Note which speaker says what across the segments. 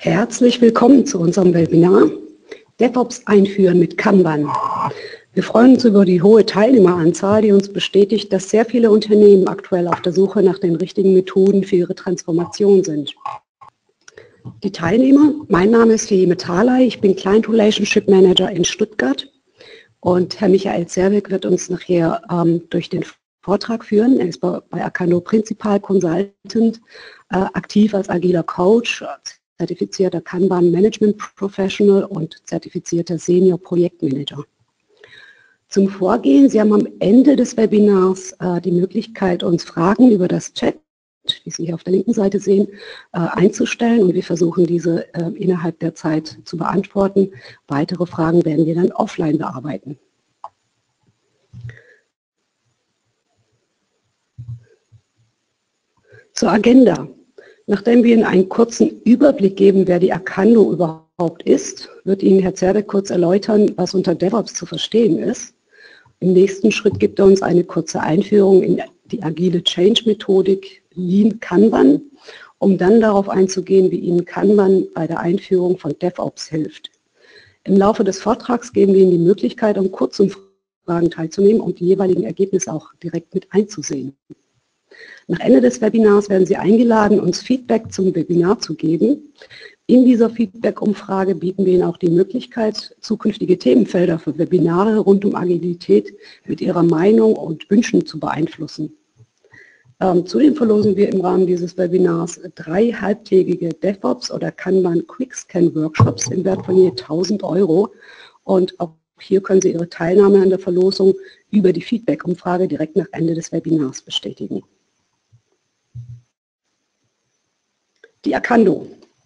Speaker 1: Herzlich willkommen zu unserem Webinar DevOps einführen mit Kanban. Wir freuen uns über die hohe Teilnehmeranzahl, die uns bestätigt, dass sehr viele Unternehmen aktuell auf der Suche nach den richtigen Methoden für ihre Transformation sind. Die Teilnehmer, mein Name ist Fehime Thalay, ich bin Client Relationship Manager in Stuttgart und Herr Michael Zerwig wird uns nachher durch den Vortrag führen. Er ist bei Acando Principal Consultant, aktiv als agiler Coach, zertifizierter Kanban Management Professional und zertifizierter Senior Projektmanager. Zum Vorgehen, Sie haben am Ende des Webinars die Möglichkeit, uns Fragen über das Chat, wie Sie hier auf der linken Seite sehen, einzustellen und wir versuchen diese innerhalb der Zeit zu beantworten. Weitere Fragen werden wir dann offline bearbeiten. Zur Agenda. Nachdem wir Ihnen einen kurzen Überblick geben, wer die Acando überhaupt ist, wird Ihnen Herr Zerwig kurz erläutern, was unter DevOps zu verstehen ist. Im nächsten Schritt gibt er uns eine kurze Einführung in die agile Change-Methodik Lean Kanban, um dann darauf einzugehen, wie Ihnen Kanban bei der Einführung von DevOps hilft. Im Laufe des Vortrags geben wir Ihnen die Möglichkeit, um Kurzumfragen teilzunehmen und die jeweiligen Ergebnisse auch direkt mit einzusehen. Nach Ende des Webinars werden Sie eingeladen, uns Feedback zum Webinar zu geben. In dieser Feedback-Umfrage bieten wir Ihnen auch die Möglichkeit, zukünftige Themenfelder für Webinare rund um Agilität mit Ihrer Meinung und Wünschen zu beeinflussen. Zudem verlosen wir im Rahmen dieses Webinars 3 halbtägige DevOps oder Kanban Quickscan-Workshops im Wert von je 1.000 € und auch hier können Sie Ihre Teilnahme an der Verlosung über die Feedback-Umfrage direkt nach Ende des Webinars bestätigen. Die Acando.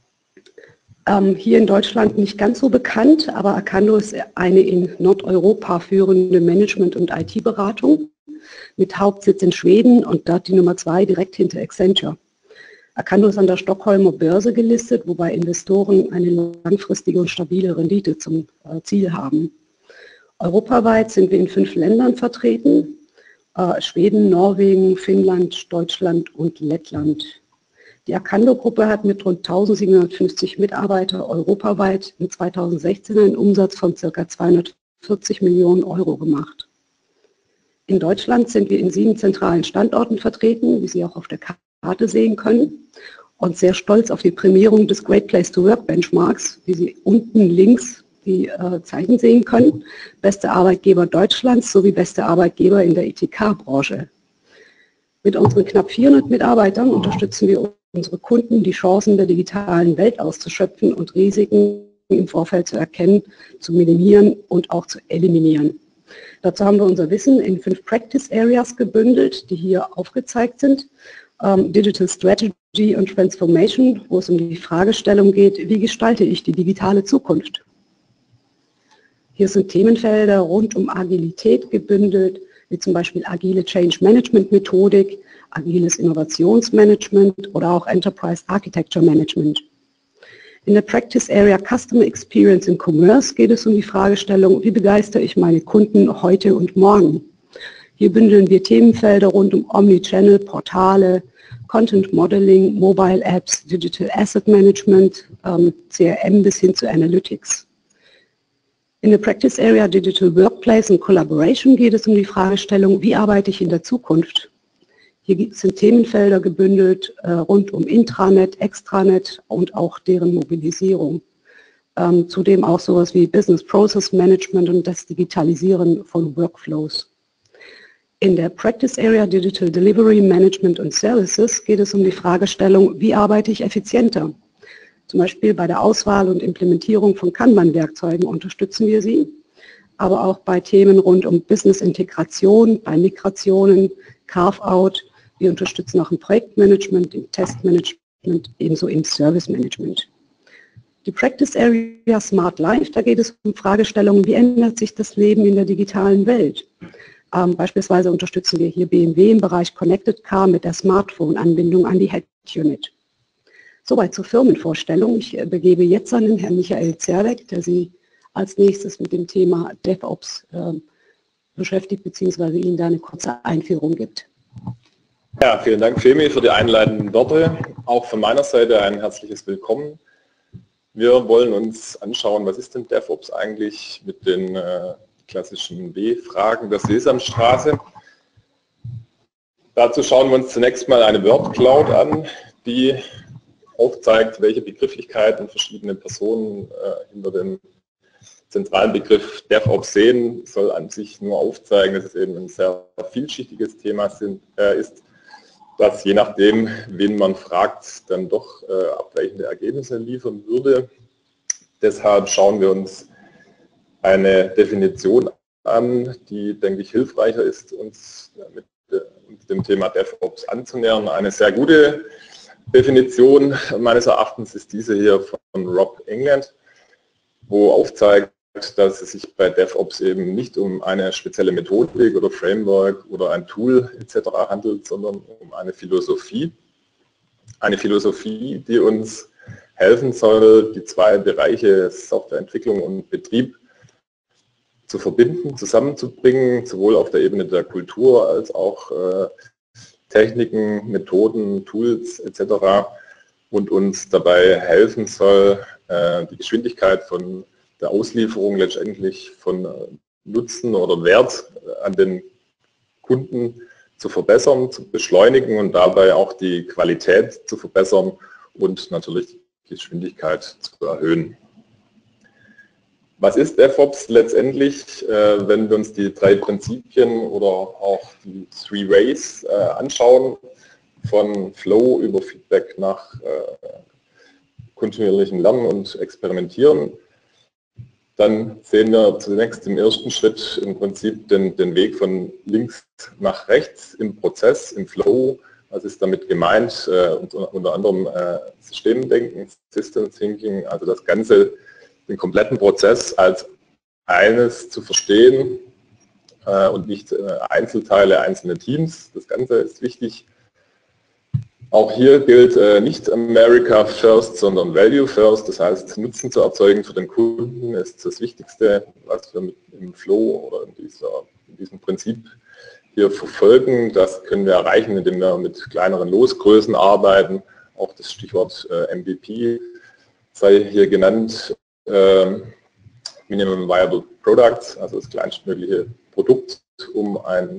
Speaker 1: Hier in Deutschland nicht ganz so bekannt, aber Acando ist eine in Nordeuropa führende Management- und IT-Beratung mit Hauptsitz in Schweden und dort die Nummer 2 direkt hinter Accenture. Acando ist an der Stockholmer Börse gelistet, wobei Investoren eine langfristige und stabile Rendite zum Ziel haben. Europaweit sind wir in 5 Ländern vertreten, Schweden, Norwegen, Finnland, Deutschland und Lettland. Die Acando-Gruppe hat mit rund 1.750 Mitarbeitern europaweit in 2016 einen Umsatz von ca. 240 Millionen € gemacht. In Deutschland sind wir in 7 zentralen Standorten vertreten, wie Sie auch auf der Karte sehen können, und sehr stolz auf die Prämierung des Great Place to Work Benchmarks, wie Sie unten links die Zeichen sehen können, beste Arbeitgeber Deutschlands sowie beste Arbeitgeber in der ITK-Branche. Mit unseren knapp 400 Mitarbeitern unterstützen wir unsere Kunden, die Chancen der digitalen Welt auszuschöpfen und Risiken im Vorfeld zu erkennen, zu minimieren und auch zu eliminieren. Dazu haben wir unser Wissen in 5 Practice Areas gebündelt, die hier aufgezeigt sind. Digital Strategy und Transformation, wo es um die Fragestellung geht, wie gestalte ich die digitale Zukunft? Hier sind Themenfelder rund um Agilität gebündelt, wie zum Beispiel agile Change Management Methodik, agiles Innovationsmanagement oder auch Enterprise Architecture Management. In der Practice Area Customer Experience in Commerce geht es um die Fragestellung, wie begeistere ich meine Kunden heute und morgen? Hier bündeln wir Themenfelder rund um Omnichannel, Portale, Content Modeling, Mobile Apps, Digital Asset Management, CRM bis hin zu Analytics. In der Practice Area Digital Workplace und Collaboration geht es um die Fragestellung, wie arbeite ich in der Zukunft? Hier sind Themenfelder gebündelt rund um Intranet, Extranet und auch deren Mobilisierung. Zudem auch sowas wie Business Process Management und das Digitalisieren von Workflows. In der Practice Area Digital Delivery Management und Services geht es um die Fragestellung, wie arbeite ich effizienter? Zum Beispiel bei der Auswahl und Implementierung von Kanban-Werkzeugen unterstützen wir Sie, aber auch bei Themen rund um Business-Integration, bei Migrationen, Carve-out. Wir unterstützen auch im Projektmanagement, im Testmanagement, ebenso im Service-Management. Die Practice Area Smart Life, da geht es um Fragestellungen, wie ändert sich das Leben in der digitalen Welt? Beispielsweise unterstützen wir hier BMW im Bereich Connected Car mit der Smartphone-Anbindung an die Head Unit. Soweit zur Firmenvorstellung. Ich begebe jetzt an den Herrn Michael Zerwig, der Sie als nächstes mit dem Thema DevOps beschäftigt, beziehungsweise Ihnen da eine kurze Einführung gibt.
Speaker 2: Ja, vielen Dank, Femi, für die einleitenden Worte. Auch von meiner Seite ein herzliches Willkommen. Wir wollen uns anschauen, was ist denn DevOps eigentlich mit den klassischen W-Fragen der Sesamstraße. Dazu schauen wir uns zunächst mal eine Word Cloud an, die aufzeigt, welche Begrifflichkeiten verschiedene Personen hinter dem zentralen Begriff DevOps sehen. Soll an sich nur aufzeigen, dass es eben ein sehr vielschichtiges Thema ist, das je nachdem, wen man fragt, dann doch abweichende Ergebnisse liefern würde. Deshalb schauen wir uns eine Definition an, die, denke ich, hilfreicher ist, uns mit dem Thema DevOps anzunähern. Eine sehr gute Definition meines Erachtens ist diese hier von Rob England, wo aufzeigt, dass es sich bei DevOps eben nicht um eine spezielle Methodik oder Framework oder ein Tool etc. handelt, sondern um eine Philosophie. Eine Philosophie, die uns helfen soll, die zwei Bereiche Softwareentwicklung und Betrieb zu verbinden, zusammenzubringen, sowohl auf der Ebene der Kultur als auch Techniken, Methoden, Tools etc. und uns dabei helfen soll, die Geschwindigkeit von der Auslieferung letztendlich von Nutzen oder Wert an den Kunden zu verbessern, zu beschleunigen und dabei auch die Qualität zu verbessern und natürlich die Geschwindigkeit zu erhöhen. Was ist DevOps letztendlich, wenn wir uns die drei Prinzipien oder auch die Three Ways anschauen, von Flow über Feedback nach kontinuierlichem Lernen und Experimentieren? Dann sehen wir zunächst im ersten Schritt im Prinzip den Weg von links nach rechts im Prozess, im Flow. Was ist damit gemeint? Unter anderem Systemdenken, System Thinking, also das Ganze, den kompletten Prozess als eines zu verstehen und nicht Einzelteile, einzelne Teams. Das Ganze ist wichtig. Auch hier gilt nicht America First, sondern Value First. Das heißt, Nutzen zu erzeugen für den Kunden ist das Wichtigste, was wir im Flow oder in diesem Prinzip hier verfolgen. Das können wir erreichen, indem wir mit kleineren Losgrößen arbeiten. Auch das Stichwort MVP sei hier genannt. Minimum Viable Product, also das kleinstmögliche Produkt, um ein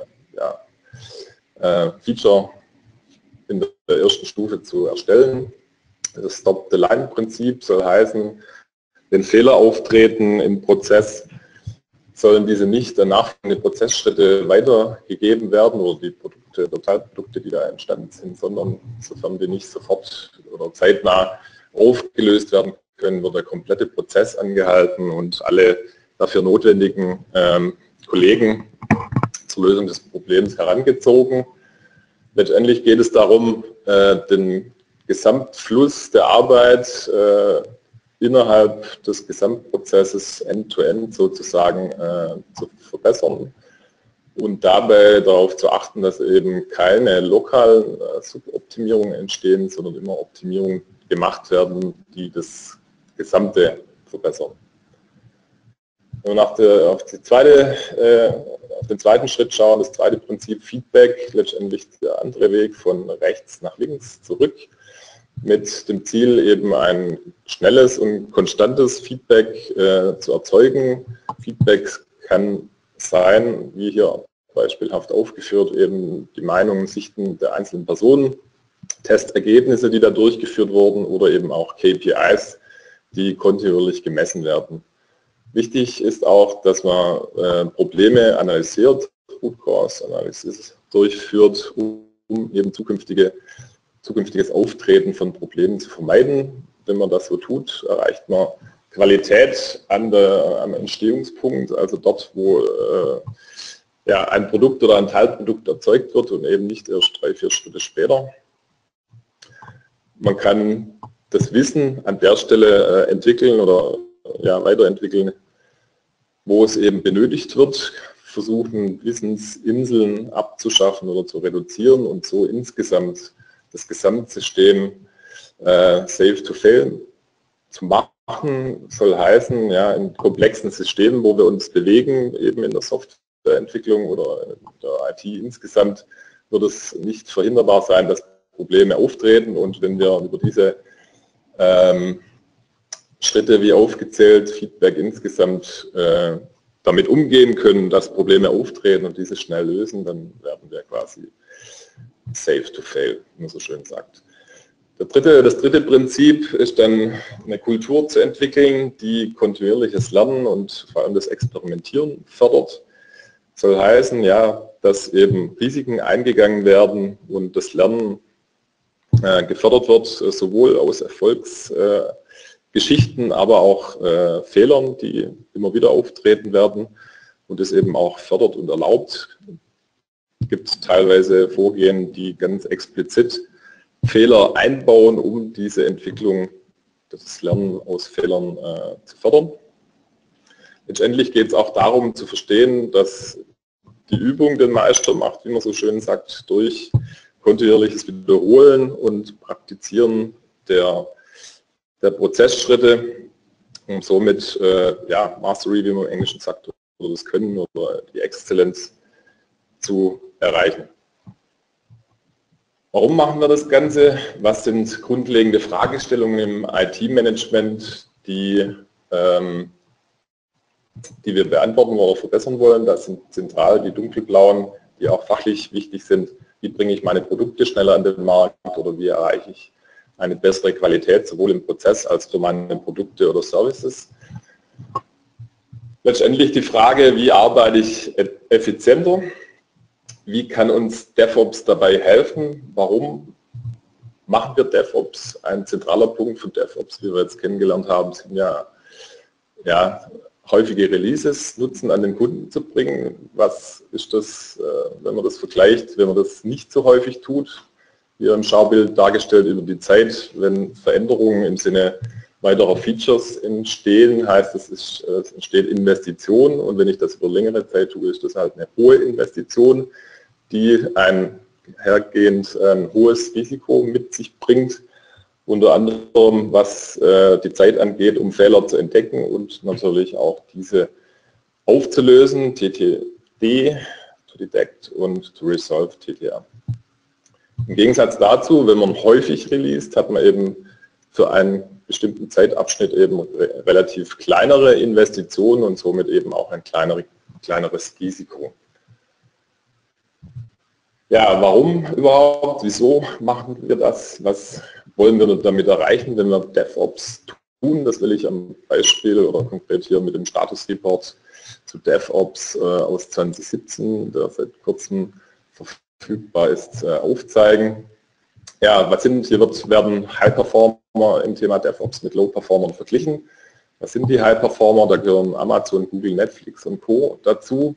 Speaker 2: Feature in der ersten Stufe zu erstellen. Das Stop-the-Line-Prinzip soll heißen, wenn Fehler auftreten im Prozess, sollen diese nicht danach in die Prozessschritte weitergegeben werden oder die Produkte oder Teilprodukte, die da entstanden sind, sondern sofern die nicht sofort oder zeitnah aufgelöst werden können, wird der komplette Prozess angehalten und alle dafür notwendigen Kollegen zur Lösung des Problems herangezogen. Letztendlich geht es darum, den Gesamtfluss der Arbeit innerhalb des Gesamtprozesses end-to-end sozusagen zu verbessern und dabei darauf zu achten, dass eben keine lokalen Suboptimierungen entstehen, sondern immer Optimierungen gemacht werden, die das Gesamte verbessern. Wenn wir auf den zweiten Schritt schauen, das zweite Prinzip Feedback, letztendlich der andere Weg von rechts nach links zurück, mit dem Ziel eben ein schnelles und konstantes Feedback zu erzeugen. Feedback kann sein, wie hier beispielhaft aufgeführt, eben die Meinungen, Sichten der einzelnen Personen, Testergebnisse, die da durchgeführt wurden oder eben auch KPIs, die kontinuierlich gemessen werden. Wichtig ist auch, dass man Probleme analysiert, Root Cause Analysis durchführt, um eben zukünftiges Auftreten von Problemen zu vermeiden. Wenn man das so tut, erreicht man Qualität am Entstehungspunkt, also dort, wo ein Produkt oder ein Teilprodukt erzeugt wird und eben nicht erst 3-4 Schritte später. Man kann das Wissen an der Stelle entwickeln oder weiterentwickeln, wo es eben benötigt wird, versuchen Wissensinseln abzuschaffen oder zu reduzieren und so insgesamt das Gesamtsystem safe to fail zu machen, soll heißen, in komplexen Systemen, wo wir uns bewegen, eben in der Softwareentwicklung oder in der IT insgesamt, wird es nicht verhinderbar sein, dass Probleme auftreten und wenn wir über diese Schritte wie aufgezählt, Feedback insgesamt damit umgehen können, dass Probleme auftreten und diese schnell lösen, dann werden wir quasi safe to fail, wie man so schön sagt. Das dritte Prinzip ist dann eine Kultur zu entwickeln, die kontinuierliches Lernen und vor allem das Experimentieren fördert. Soll heißen, ja, dass eben Risiken eingegangen werden und das Lernen gefördert wird, sowohl aus Erfolgsgeschichten, aber auch Fehlern, die immer wieder auftreten werden und es eben auch fördert und erlaubt. Es gibt teilweise Vorgehen, die ganz explizit Fehler einbauen, um diese Entwicklung, das Lernen aus Fehlern zu fördern. Letztendlich geht es auch darum zu verstehen, dass die Übung den Meister macht, wie man so schön sagt, durch kontinuierliches Wiederholen und Praktizieren der Prozessschritte, um somit ja, Mastery, wie man im Englischen sagt, oder das Können oder die Exzellenz zu erreichen. Warum machen wir das Ganze? Was sind grundlegende Fragestellungen im IT-Management, die wir beantworten oder verbessern wollen? Das sind zentral die dunkelblauen, die auch fachlich wichtig sind. Wie bringe ich meine Produkte schneller an den Markt oder wie erreiche ich eine bessere Qualität, sowohl im Prozess als für meine Produkte oder Services? Letztendlich die Frage, wie arbeite ich effizienter? Wie kann uns DevOps dabei helfen? Warum machen wir DevOps? Ein zentraler Punkt von DevOps, wie wir jetzt kennengelernt haben, sind ja häufige Releases nutzen, an den Kunden zu bringen. Was ist das, wenn man das vergleicht, wenn man das nicht so häufig tut? Hier im Schaubild dargestellt über die Zeit, wenn Veränderungen im Sinne weiterer Features entstehen, heißt es entsteht Investition, und wenn ich das über längere Zeit tue, ist das halt eine hohe Investition, die hergehend ein hohes Risiko mit sich bringt, unter anderem was die Zeit angeht, um Fehler zu entdecken und natürlich auch diese aufzulösen, TTD, to detect, und to resolve, TTR. Im Gegensatz dazu, wenn man häufig released, hat man eben für einen bestimmten Zeitabschnitt eben relativ kleinere Investitionen und somit eben auch ein kleineres Risiko. Ja, warum überhaupt? Wieso machen wir das? Was wollen wir damit erreichen, wenn wir DevOps tun? Das will ich am Beispiel oder konkret hier mit dem Statusreport zu DevOps aus 2017, der seit kurzem verfügbar ist, aufzeigen. Ja, hier werden High-Performer im Thema DevOps mit Low-Performern verglichen. Was sind die High-Performer? Da gehören Amazon, Google, Netflix und Co. dazu.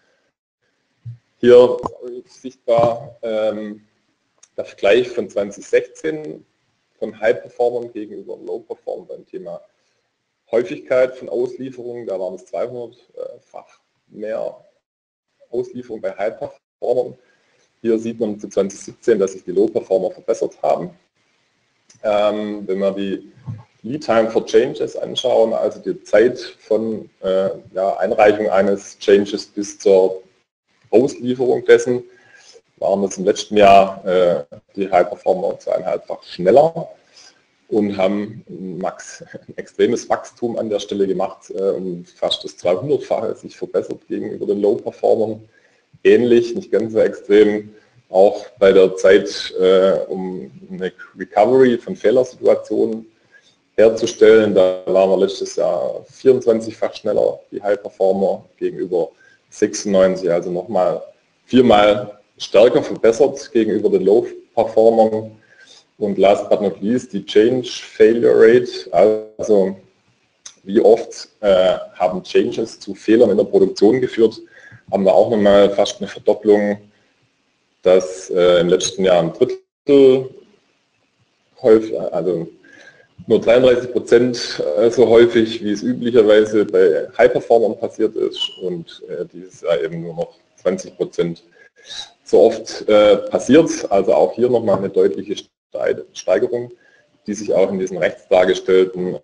Speaker 2: Hier ist sichtbar der Vergleich von 2016 von High-Performern gegenüber Low-Performern beim Thema Häufigkeit von Auslieferungen. Da waren es 200-fach mehr Auslieferungen bei High-Performern. Hier sieht man zu 2017, dass sich die Low-Performer verbessert haben. Wenn wir die Lead Time for Changes anschauen, also die Zeit von Einreichung eines Changes bis zur Auslieferung dessen, waren es im letzten Jahr die High-Performer 2,5-fach schneller und haben ein extremes Wachstum an der Stelle gemacht, um fast das 200-fache sich verbessert gegenüber den Low-Performern. Ähnlich, nicht ganz so extrem, auch bei der Zeit, um eine Recovery von Fehlersituationen herzustellen. Da waren wir letztes Jahr 24-fach schneller, die High-Performer, gegenüber 96, also nochmal 4-mal stärker verbessert gegenüber den Low-Performern. Und last but not least die Change Failure Rate, also wie oft haben Changes zu Fehlern in der Produktion geführt, haben wir auch nochmal fast eine Verdopplung, dass im letzten Jahr ein Drittel häufig, also nur 33% so häufig, wie es üblicherweise bei High-Performern passiert ist, und dieses Jahr eben nur noch 20% so oft passiert. Also auch hier nochmal eine deutliche Steigerung, die sich auch in diesen rechts dargestellten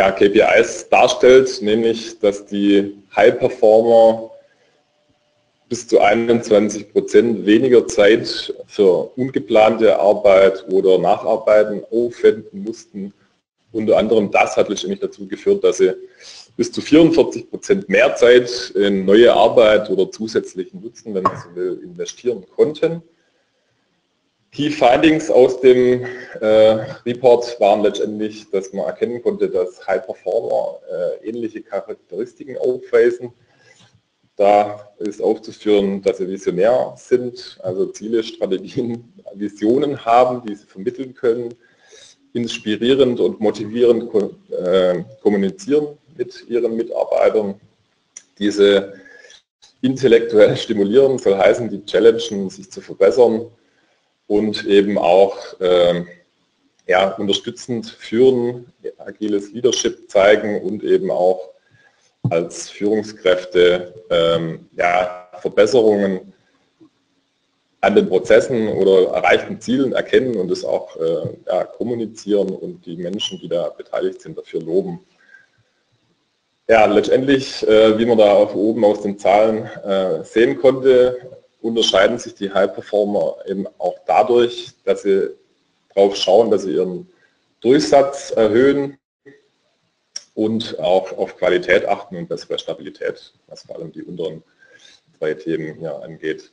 Speaker 2: KPIs darstellt, nämlich dass die High-Performer bis zu 21% weniger Zeit für ungeplante Arbeit oder Nacharbeiten aufwenden mussten. Unter anderem das hat letztendlich dazu geführt, dass sie bis zu 44% mehr Zeit in neue Arbeit oder zusätzlichen Nutzen, wenn man so will, investieren konnten. Key Findings aus dem Report waren letztendlich, dass man erkennen konnte, dass High Performer ähnliche Charakteristiken aufweisen. Da ist aufzuführen, dass sie visionär sind, also Ziele, Strategien, Visionen haben, die sie vermitteln können, inspirierend und motivierend kommunizieren mit ihren Mitarbeitern. Diese intellektuell stimulieren, soll heißen, die challengen, sich zu verbessern und eben auch unterstützend führen, agiles Leadership zeigen und eben auch als Führungskräfte Verbesserungen an den Prozessen oder erreichten Zielen erkennen und es auch kommunizieren und die Menschen, die da beteiligt sind, dafür loben. Ja, letztendlich, wie man da auch oben aus den Zahlen sehen konnte, unterscheiden sich die High Performer eben auch dadurch, dass sie darauf schauen, dass sie ihren Durchsatz erhöhen und auch auf Qualität achten und bessere Stabilität, was vor allem die unteren 3 Themen hier angeht.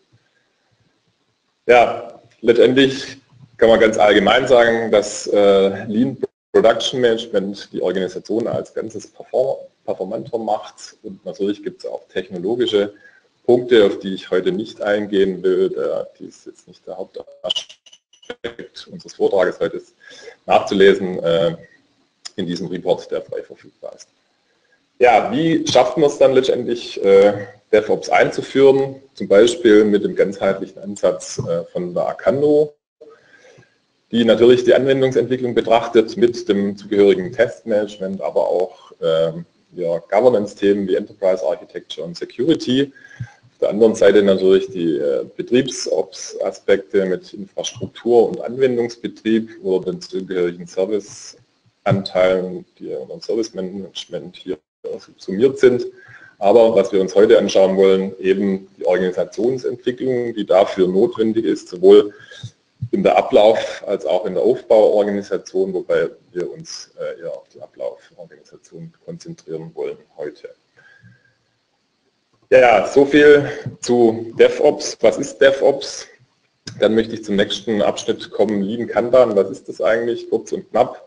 Speaker 2: Ja, letztendlich kann man ganz allgemein sagen, dass Lean Production Management die Organisation als Ganzes performanter macht und natürlich gibt es auch technologische Punkte, auf die ich heute nicht eingehen will. Die ist jetzt nicht der Hauptaspekt unseres Vortrages heute ist nachzulesen in diesem Report, der frei verfügbar ist. Ja, wie schafft man es dann letztendlich, DevOps einzuführen? Zum Beispiel mit dem ganzheitlichen Ansatz von der Acando, die natürlich die Anwendungsentwicklung betrachtet mit dem zugehörigen Testmanagement, aber auch Governance-Themen wie Enterprise Architecture und Security. Auf der anderen Seite natürlich die Betriebsops-Aspekte mit Infrastruktur und Anwendungsbetrieb oder den zugehörigen Serviceanteilen, die unter Service-Management hier subsumiert sind. Aber was wir uns heute anschauen wollen, eben die Organisationsentwicklung, die dafür notwendig ist, sowohl in der Ablauf- als auch in der Aufbauorganisation, wobei wir uns eher auf die Ablauforganisation konzentrieren wollen heute. Ja, so viel zu DevOps. Was ist DevOps? Dann möchte ich zum nächsten Abschnitt kommen, Lean Kanban. Was ist das eigentlich? Kurz und knapp.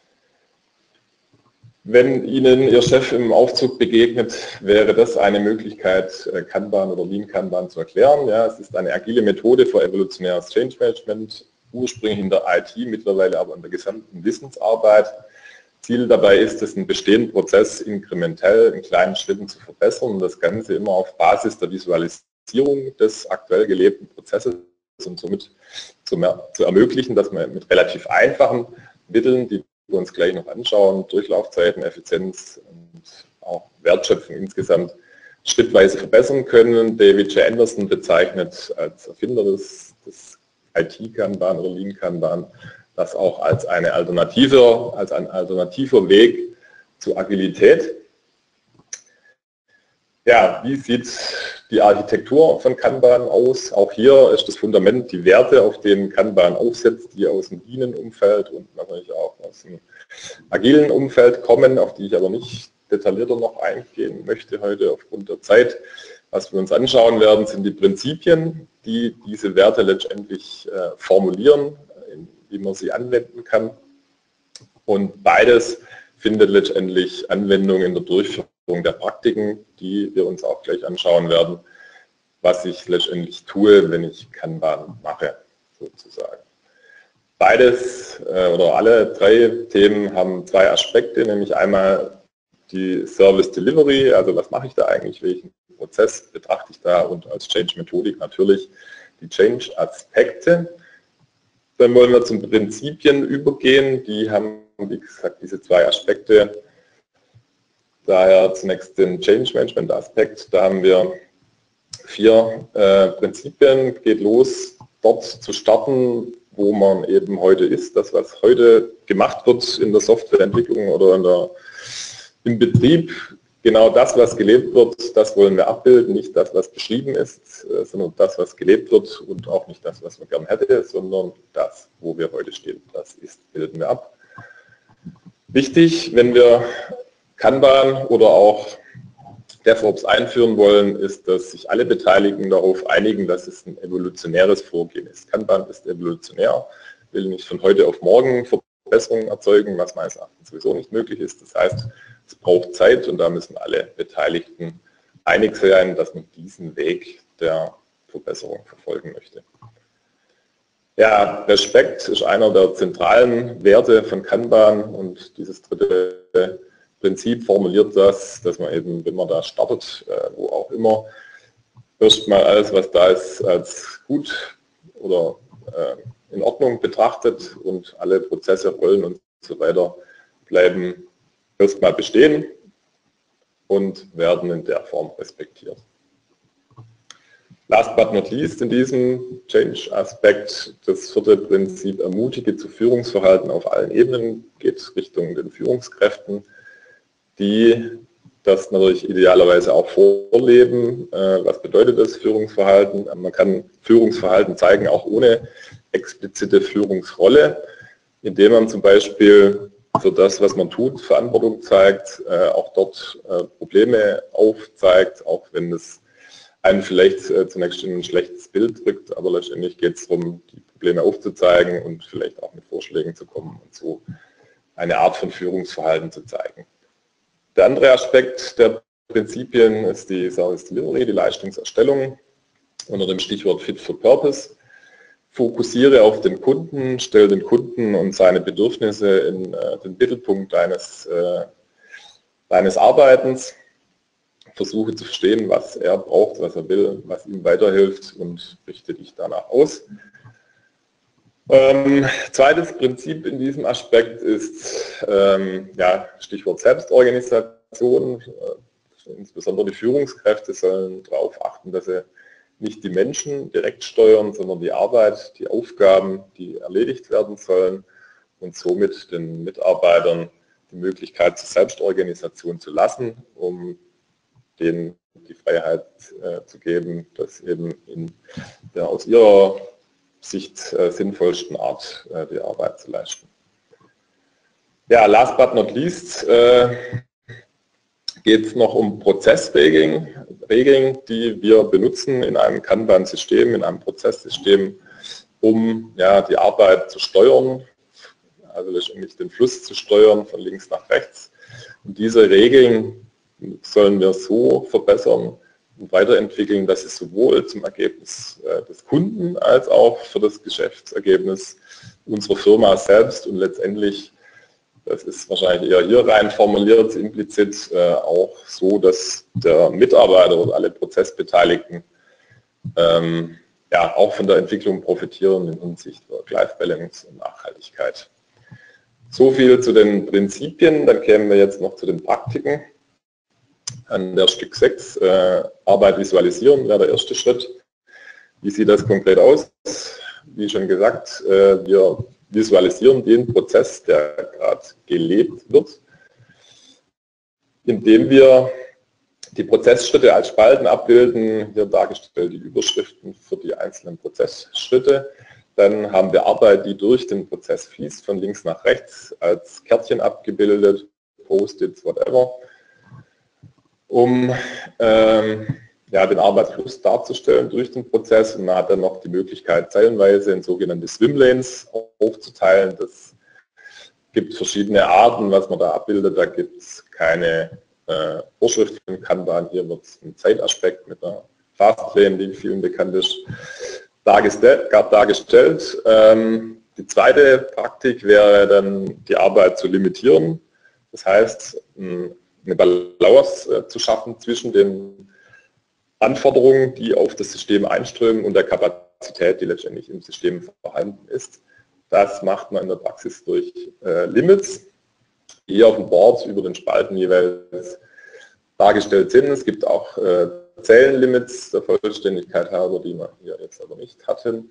Speaker 2: Wenn Ihnen Ihr Chef im Aufzug begegnet, wäre das eine Möglichkeit, Kanban oder Lean Kanban zu erklären. Ja, es ist eine agile Methode für evolutionäres Change Management, ursprünglich in der IT, mittlerweile aber in der gesamten Wissensarbeit. Ziel dabei ist es, einen bestehenden Prozess inkrementell in kleinen Schritten zu verbessern und das Ganze immer auf Basis der Visualisierung des aktuell gelebten Prozesses und somit zu ermöglichen, dass man mit relativ einfachen Mitteln, die wir uns gleich noch anschauen, Durchlaufzeiten, Effizienz und auch Wertschöpfung insgesamt schrittweise verbessern können. David J. Anderson bezeichnet als Erfinder des IT-Kanban oder Lean-Kanban das auch als ein alternativer Weg zur Agilität. Ja, wie sieht die Architektur von Kanban aus? Auch hier ist das Fundament die Werte, auf denen Kanban aufsetzt, die aus dem Lean-Umfeld und natürlich auch aus dem agilen Umfeld kommen, auf die ich aber nicht detaillierter noch eingehen möchte heute aufgrund der Zeit. Was wir uns anschauen werden, sind die Prinzipien, die diese Werte letztendlich formulieren, wie man sie anwenden kann. Und beides findet letztendlich Anwendung in der Durchführung der Praktiken, die wir uns auch gleich anschauen werden, was ich letztendlich tue, wenn ich Kanban mache, sozusagen. Beides oder alle 3 Themen haben 2 Aspekte, nämlich einmal die Service Delivery, also was mache ich da eigentlich, welchen Prozess betrachte ich da und als Change-Methodik natürlich die Change-Aspekte. Dann wollen wir zum Prinzipien übergehen, die haben, wie gesagt, diese 2 Aspekte. Daher zunächst den Change Management Aspekt, da haben wir 4 Prinzipien, geht los, dort zu starten, wo man eben heute ist. Das, was heute gemacht wird in der Softwareentwicklung oder im Betrieb, genau das, was gelebt wird, das wollen wir abbilden, nicht das, was beschrieben ist, sondern das, was gelebt wird und auch nicht das, was man gern hätte, sondern das, wo wir heute stehen. Das bilden wir ab. Wichtig, wenn wir Kanban oder auch DevOps einführen wollen, ist, dass sich alle Beteiligten darauf einigen, dass es ein evolutionäres Vorgehen ist. Kanban ist evolutionär, will nicht von heute auf morgen Verbesserungen erzeugen, was meines Erachtens sowieso nicht möglich ist. Das heißt, es braucht Zeit und da müssen alle Beteiligten einig sein, dass man diesen Weg der Verbesserung verfolgen möchte. Ja, Respekt ist einer der zentralen Werte von Kanban und dieses dritte Prinzip formuliert das, dass man eben, wenn man da startet, wo auch immer, erstmal alles, was da ist, als gut oder in Ordnung betrachtet und alle Prozesse, Rollen und so weiter bleiben erstmal bestehen und werden in der Form respektiert. Last but not least in diesem Change-Aspekt, das vierte Prinzip, ermutige zu Führungsverhalten auf allen Ebenen, geht Richtung den Führungskräften, die das natürlich idealerweise auch vorleben. Was bedeutet das Führungsverhalten? Man kann Führungsverhalten zeigen, auch ohne explizite Führungsrolle, indem man zum Beispiel für das, was man tut, Verantwortung zeigt, auch dort Probleme aufzeigt, auch wenn es einen vielleicht zunächst in ein schlechtes Bild drückt, aber letztendlich geht es darum, die Probleme aufzuzeigen und vielleicht auch mit Vorschlägen zu kommen und so eine Art von Führungsverhalten zu zeigen. Der andere Aspekt der Prinzipien ist die Service Delivery, die Leistungserstellung unter dem Stichwort Fit for Purpose. Fokussiere auf den Kunden, stelle den Kunden und seine Bedürfnisse in den Mittelpunkt deines Arbeitens. Versuche zu verstehen, was er braucht, was er will, was ihm weiterhilft und richte dich danach aus. Zweites Prinzip in diesem Aspekt ist ja, Stichwort Selbstorganisation. Insbesondere die Führungskräfte sollen darauf achten, dass sie nicht die Menschen direkt steuern, sondern die Arbeit, die Aufgaben, die erledigt werden sollen und somit den Mitarbeitern die Möglichkeit zur Selbstorganisation zu lassen, um denen die Freiheit zu geben, das eben in der aus ihrer Sicht sinnvollsten Art die Arbeit zu leisten. Ja, last but not least geht es noch um Prozessregeln, die wir benutzen in einem Kanban-System, in einem Prozesssystem, um ja, die Arbeit zu steuern, also letztendlich den Fluss zu steuern von links nach rechts. Und diese Regeln sollen wir so verbessern und weiterentwickeln, dass es sowohl zum Ergebnis des Kunden als auch für das Geschäftsergebnis unserer Firma selbst und letztendlich, das ist wahrscheinlich eher hier rein formuliert, implizit auch so, dass der Mitarbeiter oder alle Prozessbeteiligten ja, auch von der Entwicklung profitieren in Hinsicht Work-Life-Balance und Nachhaltigkeit. So viel zu den Prinzipien, dann kämen wir jetzt noch zu den Praktiken. An der Stück 6, Arbeit visualisieren, wäre der erste Schritt. Wie sieht das konkret aus? Wie schon gesagt, wir visualisieren den Prozess, der gerade gelebt wird, indem wir die Prozessschritte als Spalten abbilden, hier dargestellt die Überschriften für die einzelnen Prozessschritte. Dann haben wir Arbeit, die durch den Prozess fließt, von links nach rechts, als Kärtchen abgebildet, Post-its, whatever, um ja, den Arbeitsfluss darzustellen durch den Prozess. Und man hat dann noch die Möglichkeit, zeilenweise in sogenannte Swimlanes aufzuteilen. Das gibt verschiedene Arten, was man da abbildet. Da gibt es keine Vorschrift von Kanban. Hier wird ein Zeitaspekt mit einer Fastlane, die vielen bekannt ist, dargestellt. Die zweite Praktik wäre dann, die Arbeit zu limitieren. Das heißt, eine Balance zu schaffen zwischen den Anforderungen, die auf das System einströmen und der Kapazität, die letztendlich im System vorhanden ist. Das macht man in der Praxis durch Limits, die hier auf dem Board über den Spalten jeweils dargestellt sind. Es gibt auch Zellenlimits der Vollständigkeit halber, die wir hier jetzt aber nicht hatten.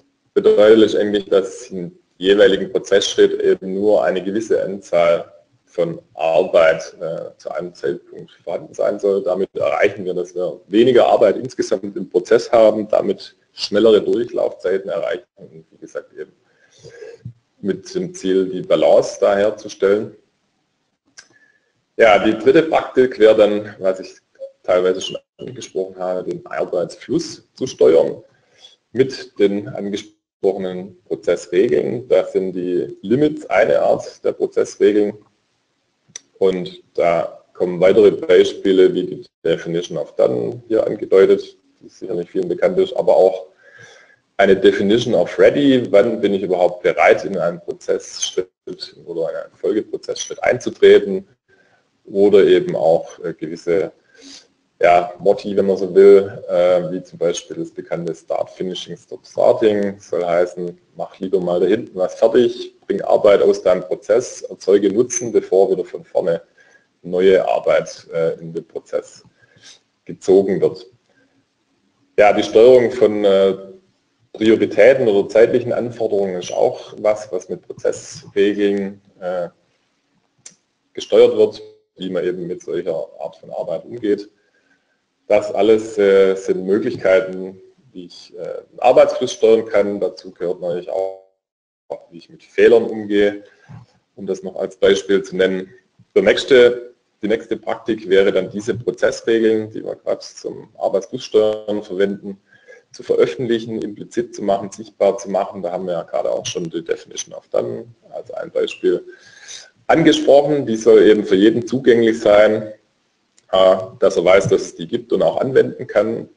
Speaker 2: Bedeutet letztendlich, dass im jeweiligen Prozessschritt eben nur eine gewisse Anzahl von Arbeit zu einem Zeitpunkt vorhanden sein soll. Damit erreichen wir, dass wir weniger Arbeit insgesamt im Prozess haben, damit schnellere Durchlaufzeiten erreichen und wie gesagt eben mit dem Ziel, die Balance da herzustellen. Ja, die dritte Praktik wäre dann, was ich teilweise schon angesprochen habe, den Arbeitsfluss zu steuern mit den angesprochenen Prozessregeln. Das sind die Limits eine Art der Prozessregeln und da kommen weitere Beispiele wie die Definition of Done hier angedeutet, die sicherlich vielen bekannt ist, aber auch eine Definition of Ready, wann bin ich überhaupt bereit, in einen Prozessschritt oder einen Folgeprozessschritt einzutreten oder eben auch gewisse Motti, wenn man so will, wie zum Beispiel das bekannte Start Finishing, Stop Starting, soll heißen, mach lieber mal da hinten was fertig, bring Arbeit aus deinem Prozess, erzeuge Nutzen, bevor wieder von vorne neue Arbeit in den Prozess gezogen wird. Ja, die Steuerung von Prioritäten oder zeitlichen Anforderungen ist auch was mit Prozessregeln gesteuert wird, wie man eben mit solcher Art von Arbeit umgeht. Das alles sind Möglichkeiten, wie ich den Arbeitsfluss steuern kann. Dazu gehört natürlich auch, wie ich mit Fehlern umgehe, um das noch als Beispiel zu nennen. Die nächste Praktik wäre dann diese Prozessregeln, die wir gerade zum Arbeitsflusssteuern verwenden, zu veröffentlichen, implizit zu machen, sichtbar zu machen. Da haben wir ja gerade auch schon die Definition of Done als ein Beispiel angesprochen. Die soll eben für jeden zugänglich sein, dass er weiß, dass es die gibt und auch anwenden kann.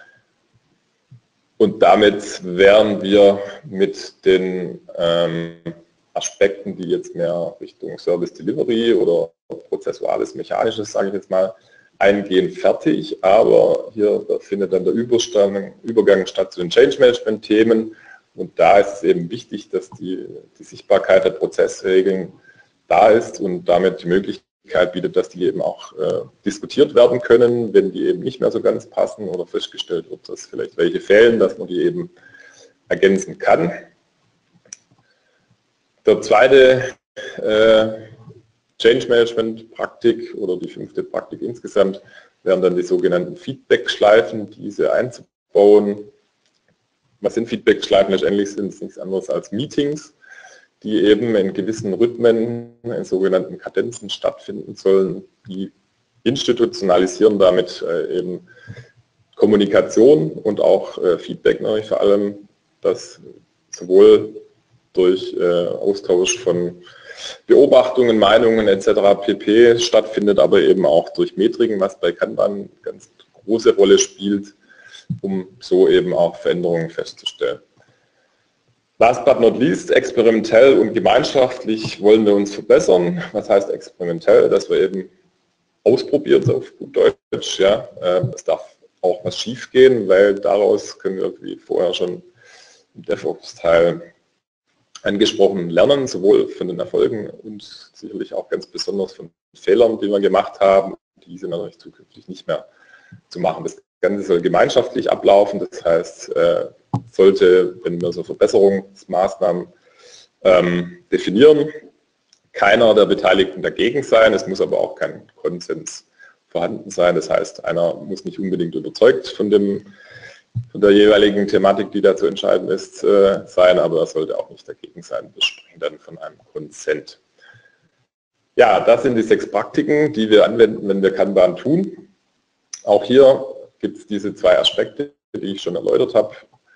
Speaker 2: Und damit wären wir mit den Aspekten, die jetzt mehr Richtung Service Delivery oder prozessuales Mechanisches, sage ich jetzt mal, eingehen, fertig. Aber hier findet dann der Übergang statt zu den Change Management Themen. Und da ist es eben wichtig, dass die Sichtbarkeit der Prozessregeln da ist und damit die Möglichkeit bietet, dass die eben auch diskutiert werden können, wenn die eben nicht mehr so ganz passen oder festgestellt wird, dass vielleicht welche fehlen, dass man die eben ergänzen kann. Der zweite Change Management Praktik oder die 5. Praktik insgesamt wären dann die sogenannten Feedback-Schleifen, diese einzubauen. Was sind Feedback-Schleifen? Letztendlich sind es nichts anderes als Meetings, die eben in gewissen Rhythmen, in sogenannten Kadenzen stattfinden sollen, die institutionalisieren damit eben Kommunikation und auch Feedback natürlich vor allem, das sowohl durch Austausch von Beobachtungen, Meinungen etc. pp. Stattfindet, aber eben auch durch Metriken, was bei Kanban eine ganz große Rolle spielt, um so eben auch Veränderungen festzustellen. Last but not least, experimentell und gemeinschaftlich wollen wir uns verbessern. Was heißt experimentell? Dass wir eben ausprobiert auf gut Deutsch. Ja. Es darf auch was schief gehen, weil daraus können wir, wie vorher schon im DevOps-Teil angesprochen, lernen, sowohl von den Erfolgen und sicherlich auch ganz besonders von Fehlern, die wir gemacht haben. Diese natürlich zukünftig nicht mehr zu machen. Das Ganze soll gemeinschaftlich ablaufen, das heißt, sollte, wenn wir so Verbesserungsmaßnahmen definieren, keiner der Beteiligten dagegen sein, es muss aber auch kein Konsens vorhanden sein, das heißt, einer muss nicht unbedingt überzeugt von der jeweiligen Thematik, die da zu entscheiden ist, sein, aber er sollte auch nicht dagegen sein. Wir sprechen dann von einem Konsent. Ja, das sind die 6 Praktiken, die wir anwenden, wenn wir Kanban tun. Auch hier gibt es diese 2 Aspekte, die ich schon erläutert habe.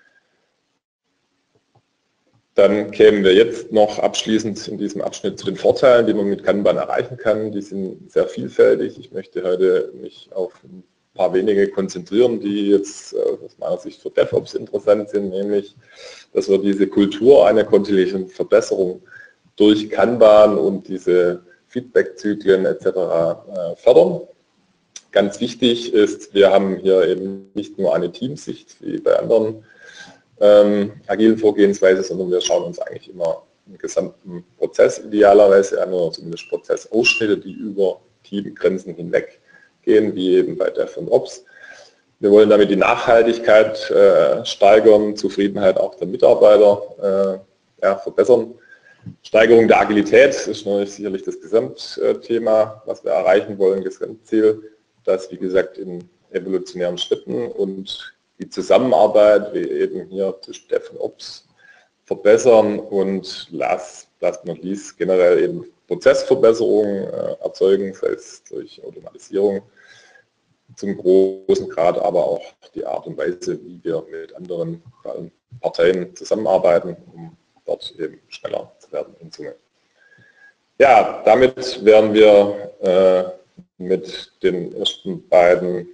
Speaker 2: Dann kämen wir jetzt noch abschließend in diesem Abschnitt zu den Vorteilen, die man mit Kanban erreichen kann. Die sind sehr vielfältig. Ich möchte heute mich auf ein paar wenige konzentrieren, die jetzt aus meiner Sicht für DevOps interessant sind, nämlich, dass wir diese Kultur einer kontinuierlichen Verbesserung durch Kanban und diese Feedback-Zyklen etc. fördern. Ganz wichtig ist, wir haben hier eben nicht nur eine Teamsicht wie bei anderen agilen Vorgehensweise, sondern wir schauen uns eigentlich immer den gesamten Prozess idealerweise an, oder zumindest Prozessausschnitte, die über Teamgrenzen hinweg gehen, wie eben bei Dev und Ops. Wir wollen damit die Nachhaltigkeit steigern, Zufriedenheit auch der Mitarbeiter verbessern. Steigerung der Agilität ist sicherlich das Gesamtthema, was wir erreichen wollen, Gesamtziel. Das, wie gesagt, in evolutionären Schritten und die Zusammenarbeit, wie eben hier zwischen Dev und Ops, verbessern und last not least generell eben Prozessverbesserungen erzeugen, sei es durch Automatisierung zum großen Grad, aber auch die Art und Weise, wie wir mit anderen Parteien zusammenarbeiten, um dort eben schneller zu werden in Summe. Ja, damit wären wir mit den ersten beiden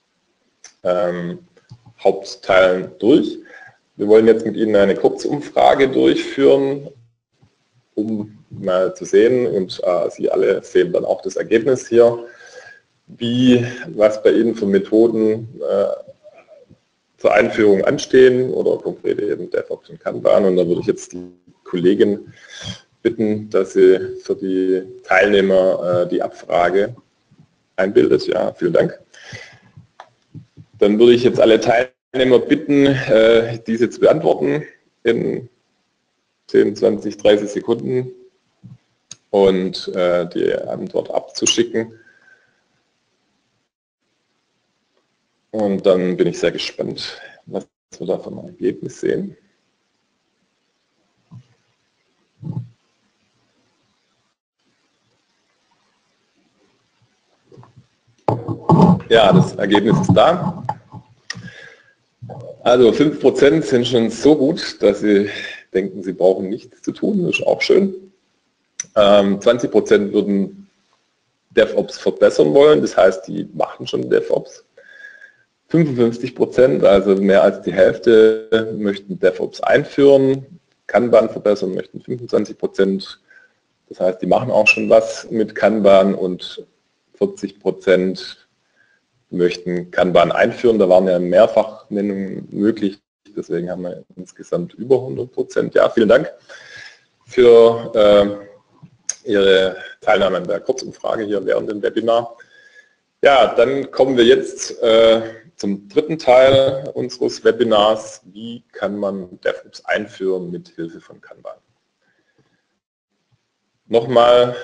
Speaker 2: Hauptteilen durch. Wir wollen jetzt mit Ihnen eine Kurzumfrage durchführen, um mal zu sehen, und Sie alle sehen dann auch das Ergebnis hier, was bei Ihnen für Methoden zur Einführung anstehen oder konkret eben DevOps und Kanban. Und da würde ich jetzt die Kollegin bitten, dass sie für die Teilnehmer die Abfrage einbildet. Ja, vielen Dank. Dann würde ich jetzt alle Teilnehmer bitten, diese zu beantworten in 10, 20, 30 Sekunden und die Antwort abzuschicken. Und dann bin ich sehr gespannt, was wir da von einem Ergebnis sehen. Ja, das Ergebnis ist da. Also 5% sind schon so gut, dass Sie denken, Sie brauchen nichts zu tun. Das ist auch schön. 20% würden DevOps verbessern wollen. Das heißt, die machen schon DevOps. 55%, also mehr als die Hälfte, möchten DevOps einführen. Kanban verbessern möchten 25%. Das heißt, die machen auch schon was mit Kanban, und 40% möchten Kanban einführen. Da waren ja Mehrfachnennungen möglich, deswegen haben wir insgesamt über 100%. Ja, vielen Dank für Ihre Teilnahme an der Kurzumfrage hier während dem Webinar. Ja, dann kommen wir jetzt zum dritten Teil unseres Webinars. Wie kann man DevOps einführen mit Hilfe von Kanban? Nochmal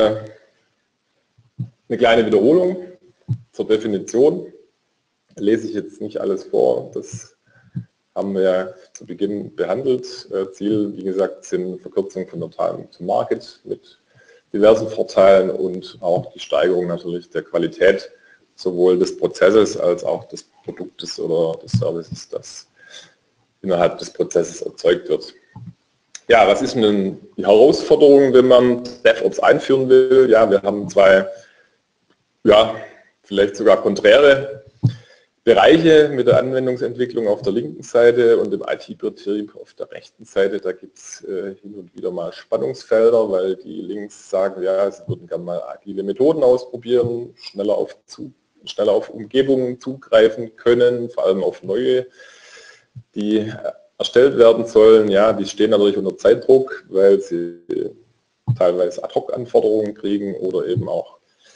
Speaker 2: eine kleine Wiederholung zur Definition. Lese ich jetzt nicht alles vor, das haben wir ja zu Beginn behandelt. Ziel, wie gesagt, sind Verkürzung von der Time to Market mit diversen Vorteilen und auch die Steigerung natürlich der Qualität sowohl des Prozesses als auch des Produktes oder des Services, das innerhalb des Prozesses erzeugt wird. Ja, was ist denn die Herausforderung, wenn man DevOps einführen will? Ja, wir haben zwei, ja, vielleicht sogar konträre Bereiche mit der Anwendungsentwicklung auf der linken Seite und dem IT-Betrieb auf der rechten Seite. Da gibt es hin und wieder mal Spannungsfelder, weil die links sagen, ja, sie würden gerne mal agile Methoden ausprobieren, schneller auf Umgebungen zugreifen können, vor allem auf neue, die erstellt werden sollen. Ja, die stehen natürlich unter Zeitdruck, weil sie teilweise Ad-Hoc-Anforderungen kriegen oder eben auch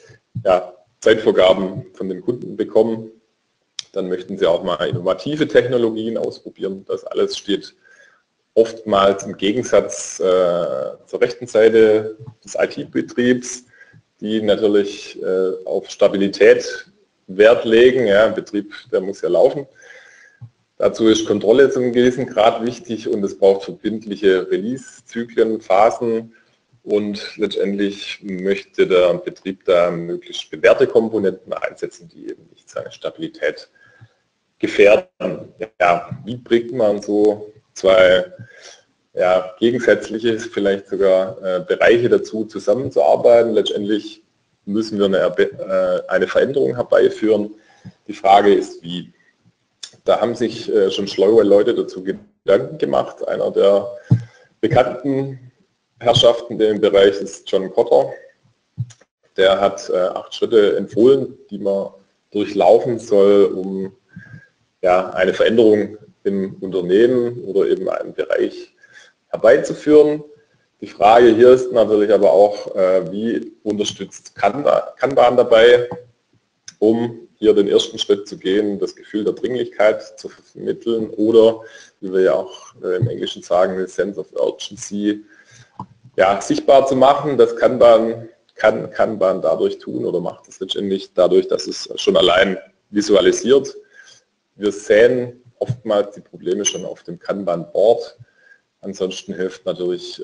Speaker 2: Zeitvorgaben von den Kunden bekommen. Dann möchten sie auch mal innovative Technologien ausprobieren. Das alles steht oftmals im Gegensatz zur rechten Seite des IT-Betriebs, die natürlich auf Stabilität Wert legen. Ja, ein Betrieb, der muss ja laufen. Dazu ist Kontrolle zu einem gewissen Grad wichtig und es braucht verbindliche Release-Zyklen, Phasen, und letztendlich möchte der Betrieb da möglichst bewährte Komponenten einsetzen, die eben nicht seine Stabilität gefährden. Ja, wie bringt man so zwei gegensätzliche, vielleicht sogar Bereiche dazu, zusammenzuarbeiten? Letztendlich müssen wir eine Veränderung herbeiführen. Die Frage ist, wie. Da haben sich schon schlaue Leute dazu Gedanken gemacht. Einer der bekannten Herrschaften in dem Bereich ist John Kotter. Der hat 8 Schritte empfohlen, die man durchlaufen soll, um eine Veränderung im Unternehmen oder eben einem Bereich herbeizuführen. Die Frage hier ist natürlich aber auch, wie unterstützt Kanban dabei, um hier den ersten Schritt zu gehen, das Gefühl der Dringlichkeit zu vermitteln oder, wie wir ja auch im Englischen sagen, eine Sense of Urgency ja, sichtbar zu machen. Das kann Kanban dadurch tun oder macht es letztendlich dadurch, dass es schon allein visualisiert. Wir sehen oftmals die Probleme schon auf dem Kanban-Board. Ansonsten hilft natürlich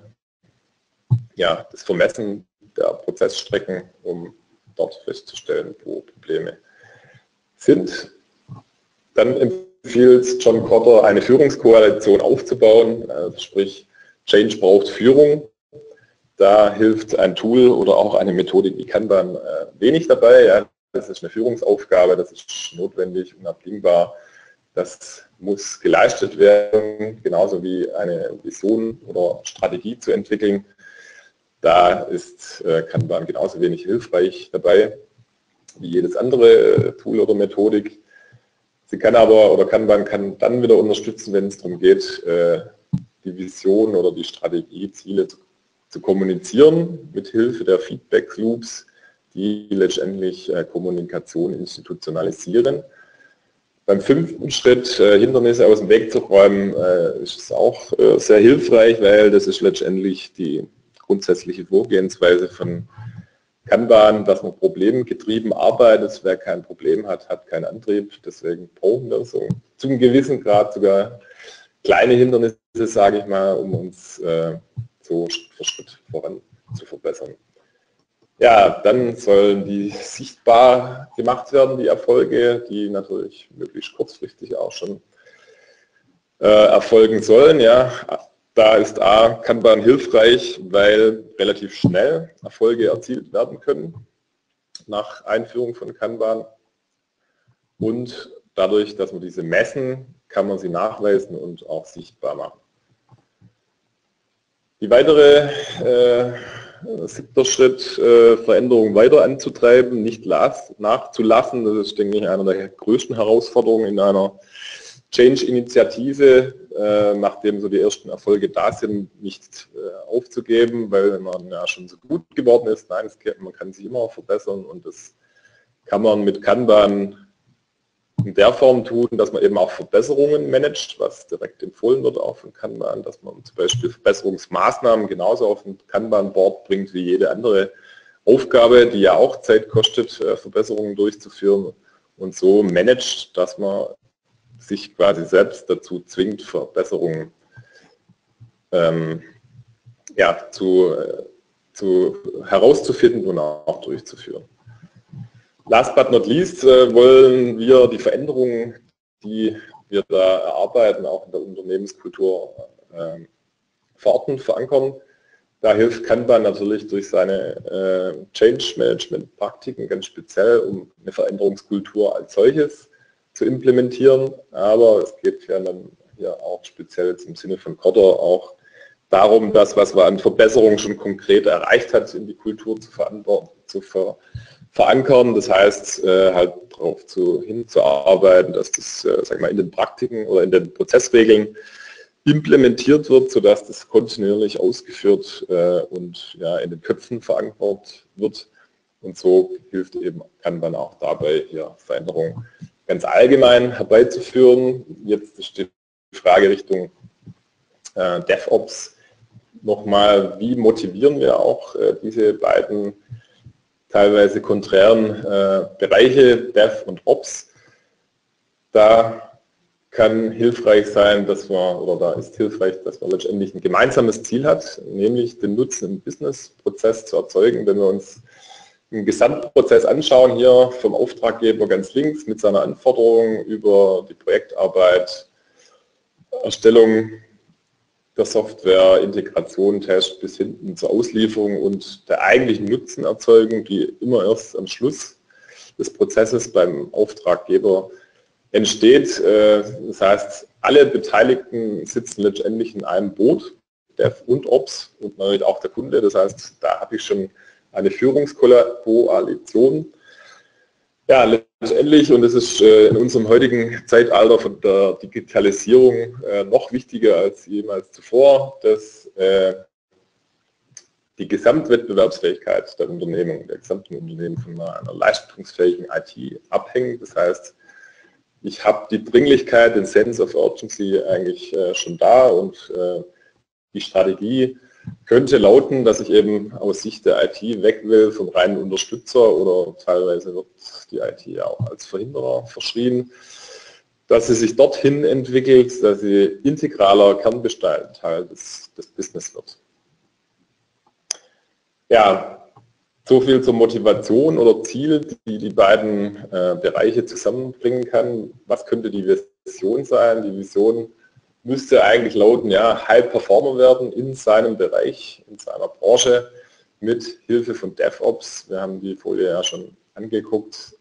Speaker 2: ja, das Vermessen der Prozessstrecken, um dort festzustellen, wo Probleme sind. Dann empfiehlt John Kotter, eine Führungskoalition aufzubauen, sprich Change braucht Führung. Da hilft ein Tool oder auch eine Methodik wie Kanban wenig dabei. Ja. Das ist eine Führungsaufgabe, das ist notwendig, unabdingbar. Das muss geleistet werden, genauso wie eine Vision oder Strategie zu entwickeln. Da ist Kanban genauso wenig hilfreich dabei wie jedes andere Tool oder Methodik. Sie kann aber, oder Kanban kann dann wieder unterstützen, wenn es darum geht, die Vision oder die Strategie, Ziele zu kommunizieren, mit Hilfe der Feedback-Loops, die letztendlich Kommunikation institutionalisieren. Beim 5. Schritt, Hindernisse aus dem Weg zu räumen, ist es auch sehr hilfreich, weil das ist letztendlich die grundsätzliche Vorgehensweise von Kanban, dass man problemgetrieben arbeitet. Wer kein Problem hat, hat keinen Antrieb. Deswegen brauchen wir so zu einem gewissen Grad sogar kleine Hindernisse, sage ich mal, um uns so Schritt für Schritt voran zu verbessern. Ja, dann sollen die sichtbar gemacht werden, die Erfolge, die natürlich möglichst kurzfristig auch schon erfolgen sollen. Ja. Da ist Kanban hilfreich, weil relativ schnell Erfolge erzielt werden können nach Einführung von Kanban. Und dadurch, dass wir diese messen, kann man sie nachweisen und auch sichtbar machen. Die weitere 7. Schritt, Veränderungen weiter anzutreiben, nicht nachzulassen. Das ist, denke ich, eine der größten Herausforderungen in einer Change-Initiative, nachdem so die ersten Erfolge da sind, nicht aufzugeben, weil man ja schon so gut geworden ist. Nein, man kann sich immer verbessern und das kann man mit Kanban in der Form tun, dass man eben auch Verbesserungen managt, was direkt empfohlen wird auch von Kanban, dass man zum Beispiel Verbesserungsmaßnahmen genauso auf ein Kanban-Board bringt wie jede andere Aufgabe, die ja auch Zeit kostet, Verbesserungen durchzuführen und so managt, dass man sich quasi selbst dazu zwingt, Verbesserungen ja, herauszufinden und auch durchzuführen. Last but not least wollen wir die Veränderungen, die wir da erarbeiten, auch in der Unternehmenskultur verorten, verankern. Da hilft Kanban natürlich durch seine Change-Management-Praktiken ganz speziell, um eine Veränderungskultur als solches zu implementieren. Aber es geht ja dann hier auch speziell im Sinne von Kotter auch darum, das, was man an Verbesserungen schon konkret erreicht hat, in die Kultur zu verankern. Das heißt, halt darauf hinzuarbeiten, dass das sag ich mal, in den Praktiken oder in den Prozessregeln implementiert wird, sodass das kontinuierlich ausgeführt und ja, in den Köpfen verankert wird. Und so hilft eben Kanban auch dabei, hier Veränderungen ganz allgemein herbeizuführen. Jetzt ist die Frage Richtung DevOps nochmal, wie motivieren wir auch diese beiden teilweise konträren Bereiche, Dev und Ops. Da kann hilfreich sein, dass man, oder da ist hilfreich, dass man letztendlich ein gemeinsames Ziel hat, nämlich den Nutzen im Business-Prozess zu erzeugen. Wenn wir uns den Gesamtprozess anschauen, hier vom Auftraggeber ganz links mit seiner Anforderung über die Projektarbeit, Erstellung der Software, Integration, Test bis hinten zur Auslieferung und der eigentlichen Nutzenerzeugung, die immer erst am Schluss des Prozesses beim Auftraggeber entsteht. Das heißt, alle Beteiligten sitzen letztendlich in einem Boot, Dev und Ops und natürlich auch der Kunde. Das heißt, da habe ich schon eine Führungskoalition. Ja, letztendlich, und das ist in unserem heutigen Zeitalter von der Digitalisierung noch wichtiger als jemals zuvor, dass die Gesamtwettbewerbsfähigkeit der Unternehmung, der gesamten Unternehmen von einer leistungsfähigen IT abhängt. Das heißt, ich habe die Dringlichkeit, den Sense of Urgency eigentlich schon da und die Strategie könnte lauten, dass ich eben aus Sicht der IT weg will vom reinen Unterstützer oder teilweise wird die IT ja auch als Verhinderer verschrien, dass sie sich dorthin entwickelt, dass sie integraler Kernbestandteil des Business wird. Ja, so viel zur Motivation oder Ziel, die die beiden Bereiche zusammenbringen kann. Was könnte die Vision sein? Die Vision müsste eigentlich lauten, ja, High Performer werden in seinem Bereich, in seiner Branche mit Hilfe von DevOps. Wir haben die Folie ja schon angeguckt.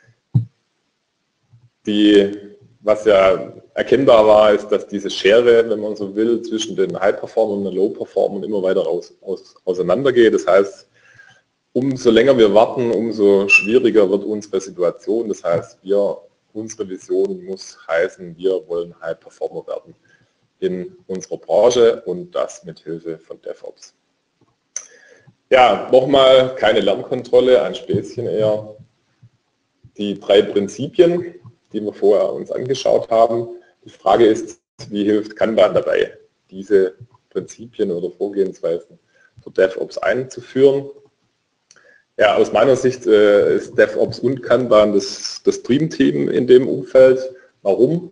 Speaker 2: Was ja erkennbar war, ist, dass diese Schere, wenn man so will, zwischen den High-Performern und den Low-Performern immer weiter auseinandergeht. Das heißt, umso länger wir warten, umso schwieriger wird unsere Situation. Das heißt, unsere Vision muss heißen, wir wollen High-Performer werden in unserer Branche und das mit Hilfe von DevOps. Ja, nochmal keine Lernkontrolle, ein Späßchen eher. Die 3 Prinzipien, die wir vorher uns angeschaut haben. Die Frage ist, wie hilft Kanban dabei, diese Prinzipien oder Vorgehensweisen für DevOps einzuführen? Ja, aus meiner Sicht ist DevOps und Kanban das Dream-Team in dem Umfeld. Warum?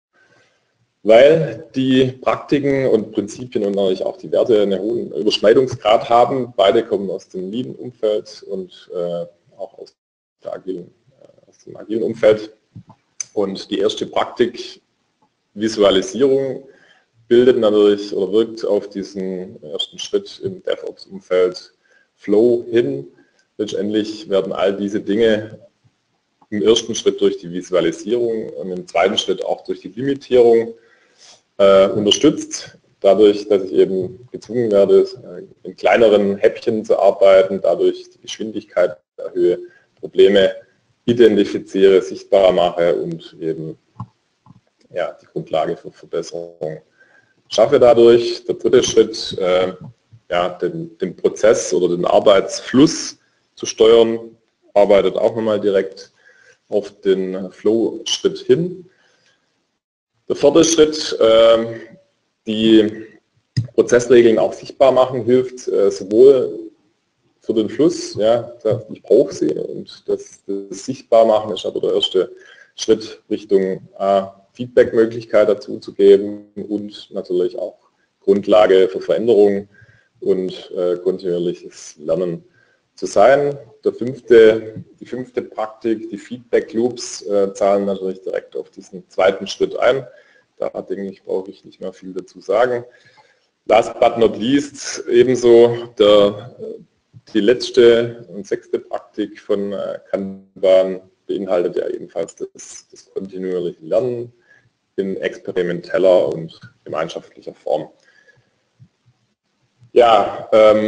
Speaker 2: Weil die Praktiken und Prinzipien und natürlich auch die Werte einen hohen Überschneidungsgrad haben. Beide kommen aus dem Lean-Umfeld und auch aus dem agilen Umfeld. Und die erste Praktik, Visualisierung, bildet natürlich oder wirkt auf diesen ersten Schritt im DevOps-Umfeld Flow hin. Letztendlich werden all diese Dinge im ersten Schritt durch die Visualisierung und im zweiten Schritt auch durch die Limitierung unterstützt, dadurch, dass ich eben gezwungen werde, in kleineren Häppchen zu arbeiten, dadurch die Geschwindigkeit erhöhe, Probleme identifiziere, sichtbar mache und eben ja, die Grundlage für Verbesserung schaffe dadurch. Der dritte Schritt, den Prozess oder den Arbeitsfluss zu steuern, arbeitet auch nochmal direkt auf den Flow-Schritt hin. Der vierte Schritt, die Prozessregeln auch sichtbar machen, hilft sowohl für den Fluss, ja, ich brauche sie und das Sichtbarmachen ist aber der erste Schritt Richtung Feedback-Möglichkeit dazu zu geben und natürlich auch Grundlage für Veränderungen und kontinuierliches Lernen zu sein. Die fünfte Praktik, die Feedback-Loops, zahlen natürlich direkt auf diesen zweiten Schritt ein. Da denke ich, brauche ich nicht mehr viel dazu sagen. Last but not least, ebenso die letzte und 6. Praktik von Kanban beinhaltet ja ebenfalls das kontinuierliche Lernen in experimenteller und gemeinschaftlicher Form. Ja,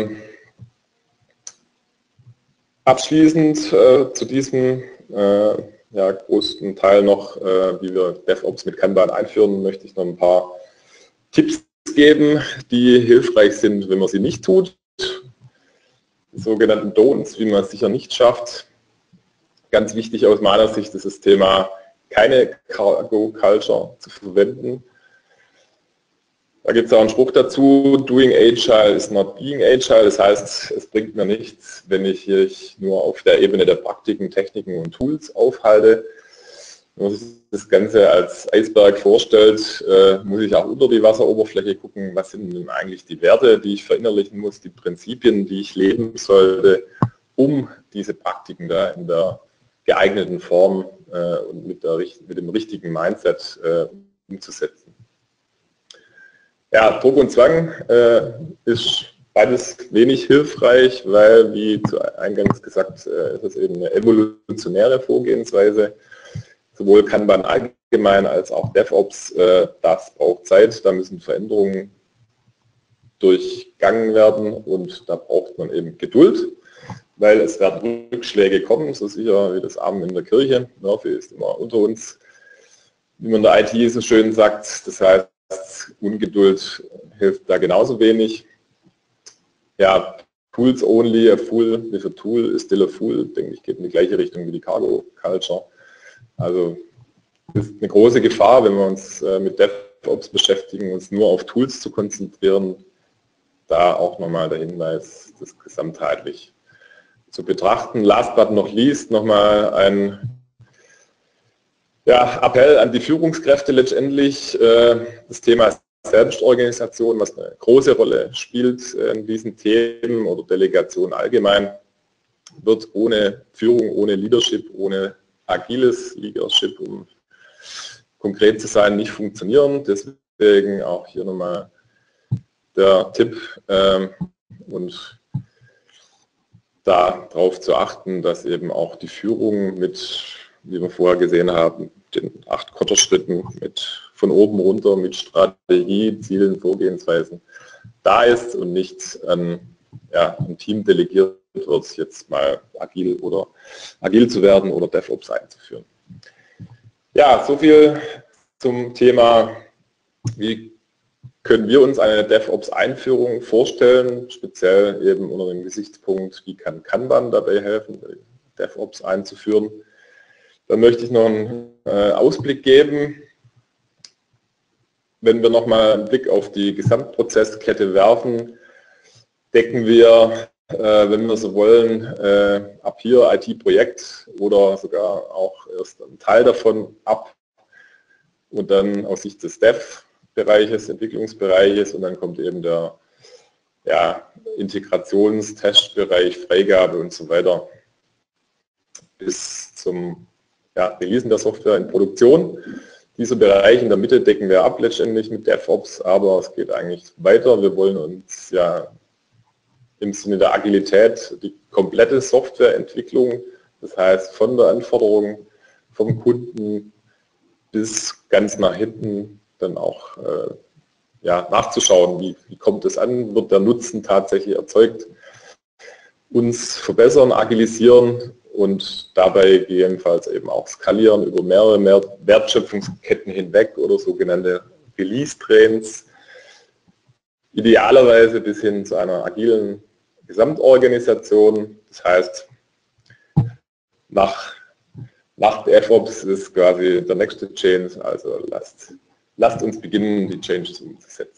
Speaker 2: abschließend zu diesem großen Teil noch, wie wir DevOps mit Kanban einführen, möchte ich noch ein paar Tipps geben, die hilfreich sind, wenn man sie nicht tut. Die sogenannten Don'ts, wie man es sicher nicht schafft. Ganz wichtig aus meiner Sicht ist das Thema, keine Cargo-Culture zu verwenden. Da gibt es auch einen Spruch dazu, doing Agile is not being Agile. Das heißt, es bringt mir nichts, wenn ich nur auf der Ebene der Praktiken, Techniken und Tools aufhalte. Wenn man sich das Ganze als Eisberg vorstellt, muss ich auch unter die Wasseroberfläche gucken, was sind denn eigentlich die Werte, die ich verinnerlichen muss, die Prinzipien, die ich leben sollte, um diese Praktiken da in der geeigneten Form und mit dem richtigen Mindset umzusetzen. Ja, Druck und Zwang ist beides wenig hilfreich, weil, wie eingangs gesagt, ist es eben eine evolutionäre Vorgehensweise. Sowohl Kanban allgemein als auch DevOps, das braucht Zeit, da müssen Veränderungen durchgangen werden und da braucht man eben Geduld, weil es werden Rückschläge kommen, so sicher wie das Amen in der Kirche. Murphy ist immer unter uns, wie man in der IT so schön sagt. Das heißt, Ungeduld hilft da genauso wenig. Ja, Tools only, a fool with a tool is still a fool, denke ich, geht in die gleiche Richtung wie die Cargo Culture. Also es ist eine große Gefahr, wenn wir uns mit DevOps beschäftigen, uns nur auf Tools zu konzentrieren, da auch nochmal der Hinweis, das gesamtheitlich zu betrachten. Last but not least nochmal ein Appell an die Führungskräfte letztendlich. Das Thema Selbstorganisation, was eine große Rolle spielt in diesen Themen oder Delegation allgemein, wird ohne Führung, ohne Leadership, ohne agiles Leadership, um konkret zu sein, nicht funktionieren. Deswegen auch hier nochmal der Tipp und darauf zu achten, dass eben auch die Führung mit, wie wir vorher gesehen haben, den 8 Quarterschritten mit von oben runter mit Strategie, Zielen, Vorgehensweisen da ist und nicht an ein Team delegiert wird, jetzt mal agil zu werden oder DevOps einzuführen. Ja, so viel zum Thema, wie können wir uns eine DevOps-Einführung vorstellen, speziell eben unter dem Gesichtspunkt, wie kann Kanban dabei helfen, DevOps einzuführen. Dann möchte ich noch einen Ausblick geben. Wenn wir nochmal einen Blick auf die Gesamtprozesskette werfen, decken wir, wenn wir so wollen, ab hier IT-Projekt oder sogar auch erst einen Teil davon ab und dann aus Sicht des Dev-Bereiches, Entwicklungsbereiches, und dann kommt eben der Integrations-, Testbereich, Freigabe und so weiter bis zum Releasen der Software in Produktion. Dieser Bereich in der Mitte decken wir ab letztendlich mit DevOps, aber es geht eigentlich weiter. Wir wollen uns im Sinne der Agilität die komplette Softwareentwicklung, das heißt von der Anforderung vom Kunden bis ganz nach hinten dann auch nachzuschauen, wie kommt es an, wird der Nutzen tatsächlich erzeugt, uns verbessern, agilisieren und dabei gegebenenfalls eben auch skalieren über mehrere Wertschöpfungsketten hinweg oder sogenannte Release-Trains, idealerweise bis hin zu einer agilen Gesamtorganisation. Das heißt, nach DevOps ist quasi der nächste Change, also lasst uns beginnen, die Changes umzusetzen.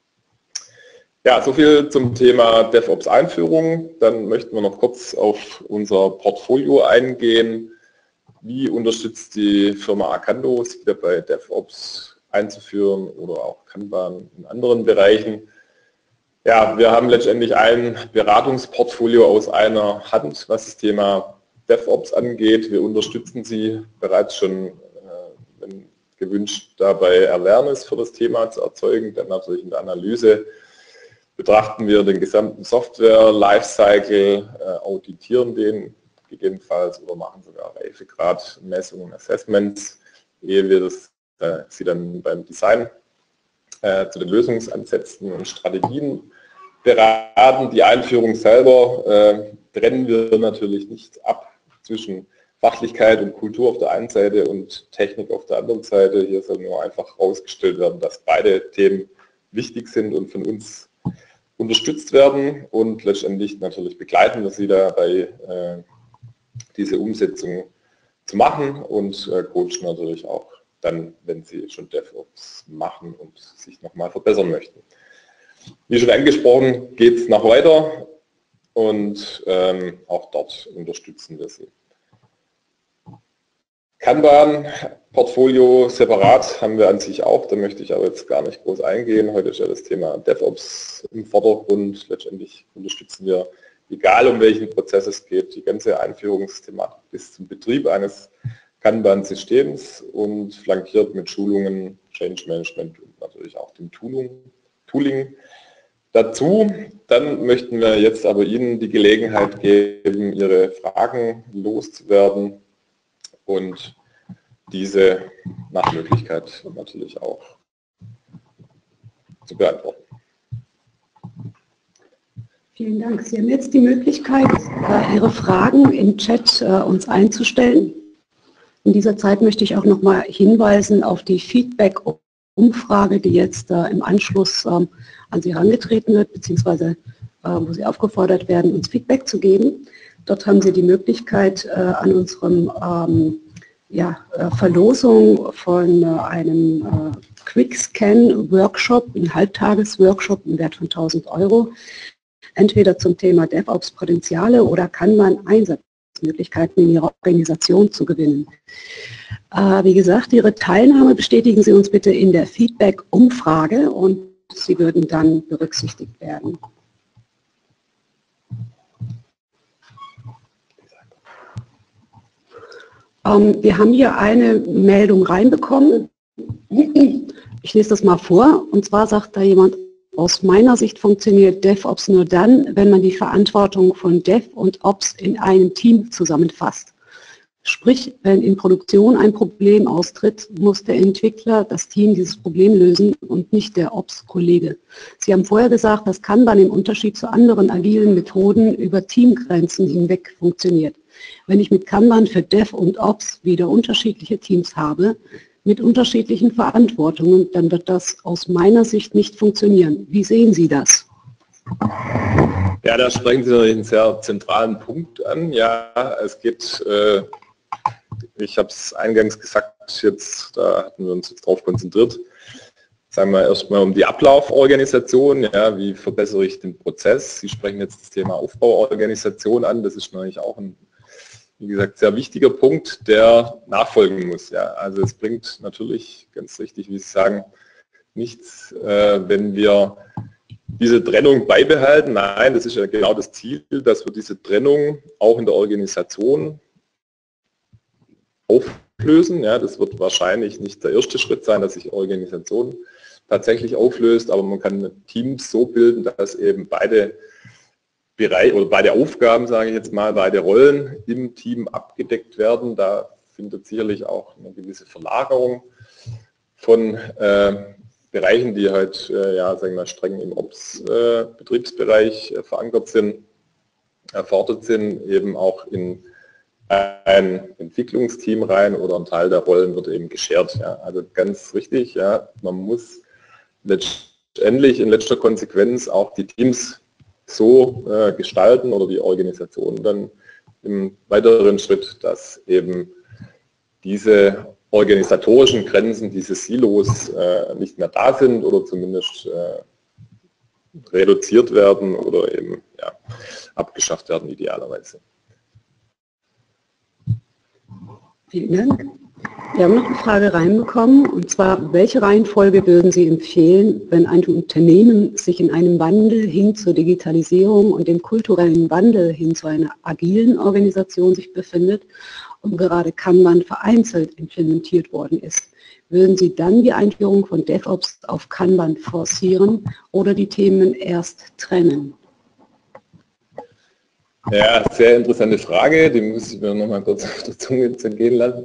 Speaker 2: Ja, soviel zum Thema DevOps-Einführung. Dann möchten wir noch kurz auf unser Portfolio eingehen. Wie unterstützt die Firma Acando, sich dabei DevOps einzuführen oder auch Kanban in anderen Bereichen? Ja, wir haben letztendlich ein Beratungsportfolio aus einer Hand, was das Thema DevOps angeht. Wir unterstützen Sie bereits schon, wenn gewünscht, dabei Awareness für das Thema zu erzeugen. Dann natürlich in der Analyse betrachten wir den gesamten Software-Lifecycle, auditieren den gegebenenfalls oder machen sogar Reifegrad-Messungen, Assessments, ehe wir sie dann beim Design zu den Lösungsansätzen und Strategien beraten. Die Einführung selber trennen wir natürlich nicht ab zwischen Fachlichkeit und Kultur auf der einen Seite und Technik auf der anderen Seite. Hier soll nur einfach herausgestellt werden, dass beide Themen wichtig sind und von uns unterstützt werden, und letztendlich natürlich begleiten wir Sie dabei, diese Umsetzung zu machen, und coachen natürlich auch dann, wenn Sie schon DevOps machen und sich nochmal verbessern möchten. Wie schon angesprochen, geht es noch weiter, und auch dort unterstützen wir Sie. Kanban-Portfolio separat haben wir an sich auch, da möchte ich aber jetzt gar nicht groß eingehen. Heute ist ja das Thema DevOps im Vordergrund. Letztendlich unterstützen wir, egal um welchen Prozess es geht, die ganze Einführungsthematik bis zum Betrieb eines Kanban-Systems und flankiert mit Schulungen, Change Management und natürlich auch dem Tooling dazu. Dann möchten wir jetzt aber Ihnen die Gelegenheit geben, Ihre Fragen loszuwerden und diese nach Möglichkeit natürlich auch zu beantworten.
Speaker 1: Vielen Dank. Sie haben jetzt die Möglichkeit, Ihre Fragen im Chat uns einzustellen. In dieser Zeit möchte ich auch noch mal hinweisen auf die Feedback-Umfrage, die jetzt im Anschluss an Sie herangetreten wird, beziehungsweise wo Sie aufgefordert werden, uns Feedback zu geben. Dort haben Sie die Möglichkeit, an unserem Verlosung von einem Quickscan-Workshop, ein Halbtages-Workshop im Wert von 1.000 €, entweder zum Thema DevOps-Potenziale oder Kanban-Einsatzmöglichkeiten in Ihrer Organisation zu gewinnen. Wie gesagt, Ihre Teilnahme bestätigen Sie uns bitte in der Feedback-Umfrage und Sie würden dann berücksichtigt werden. Wir haben hier eine Meldung reinbekommen. Ich lese das mal vor. Und zwar sagt da jemand, aus meiner Sicht funktioniert DevOps nur dann, wenn man die Verantwortung von Dev und Ops in einem Team zusammenfasst. Sprich, wenn in Produktion ein Problem austritt, muss der Entwickler das Team dieses Problem lösen und nicht der Ops-Kollege. Sie haben vorher gesagt, dass Kanban im Unterschied zu anderen agilen Methoden über Teamgrenzen hinweg funktioniert. Wenn ich mit Kanban für Dev und Ops wieder unterschiedliche Teams habe, mit unterschiedlichen Verantwortungen, dann wird das aus meiner Sicht nicht funktionieren. Wie sehen Sie das?
Speaker 2: Ja, da sprechen Sie natürlich einen sehr zentralen Punkt an. Ja, es geht, ich habe es eingangs gesagt, jetzt, da hatten wir uns jetzt drauf konzentriert, sagen wir erstmal um die Ablauforganisation, ja, wie verbessere ich den Prozess. Sie sprechen jetzt das Thema Aufbauorganisation an, das ist natürlich auch ein, wie gesagt, sehr wichtiger Punkt, der nachfolgen muss. Ja. Also es bringt natürlich, ganz richtig, wie Sie sagen, nichts, wenn wir diese Trennung beibehalten. Nein, das ist ja genau das Ziel, dass wir diese Trennung auch in der Organisation auflösen. Ja, das wird wahrscheinlich nicht der erste Schritt sein, dass sich Organisation tatsächlich auflöst, aber man kann Teams so bilden, dass eben beide Bereiche oder beide Aufgaben, sage ich jetzt mal, beide Rollen im Team abgedeckt werden. Da findet sicherlich auch eine gewisse Verlagerung von Bereichen, die halt ja, sagen wir mal, streng im Ops-Betriebsbereich verankert sind, erfordert sind, eben auch in ein Entwicklungsteam rein oder ein Teil der Rollen wird eben geshared. Ja. Also ganz richtig, ja, man muss letztendlich in letzter Konsequenz auch die Teams so gestalten oder die Organisation dann im weiteren Schritt, dass eben diese organisatorischen Grenzen, diese Silos nicht mehr da sind oder zumindest reduziert werden oder eben ja, abgeschafft werden idealerweise.
Speaker 1: Vielen Dank. Wir haben noch eine Frage reinbekommen, und zwar, welche Reihenfolge würden Sie empfehlen, wenn ein Unternehmen sich in einem Wandel hin zur Digitalisierung und dem kulturellen Wandel hin zu einer agilen Organisation sich befindet und gerade Kanban vereinzelt implementiert worden ist? Würden Sie dann die Einführung von DevOps auf Kanban forcieren oder die Themen erst trennen?
Speaker 2: Ja, sehr interessante Frage, die muss ich mir noch mal kurz auf der Zunge zergehen lassen.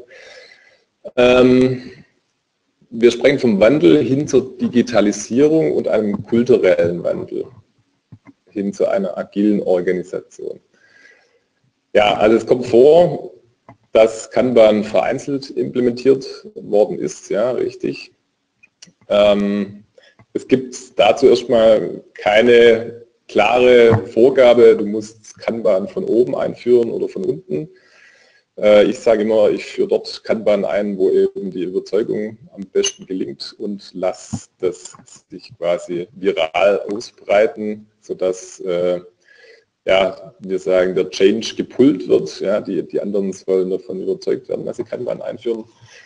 Speaker 2: Wir sprechen vom Wandel hin zur Digitalisierung und einem kulturellen Wandel hin zu einer agilen Organisation. Ja, also es kommt vor, dass Kanban vereinzelt implementiert worden ist, ja, richtig. Es gibt dazu erstmal keine klare Vorgabe, du musst Kanban von oben einführen oder von unten. Ich sage immer, ich führe dort Kanban ein, wo eben die Überzeugung am besten gelingt und lasse das sich quasi viral ausbreiten, sodass ja, wir sagen, der Change gepullt wird. Ja, die anderen sollen davon überzeugt werden, dass sie Kanban einführen.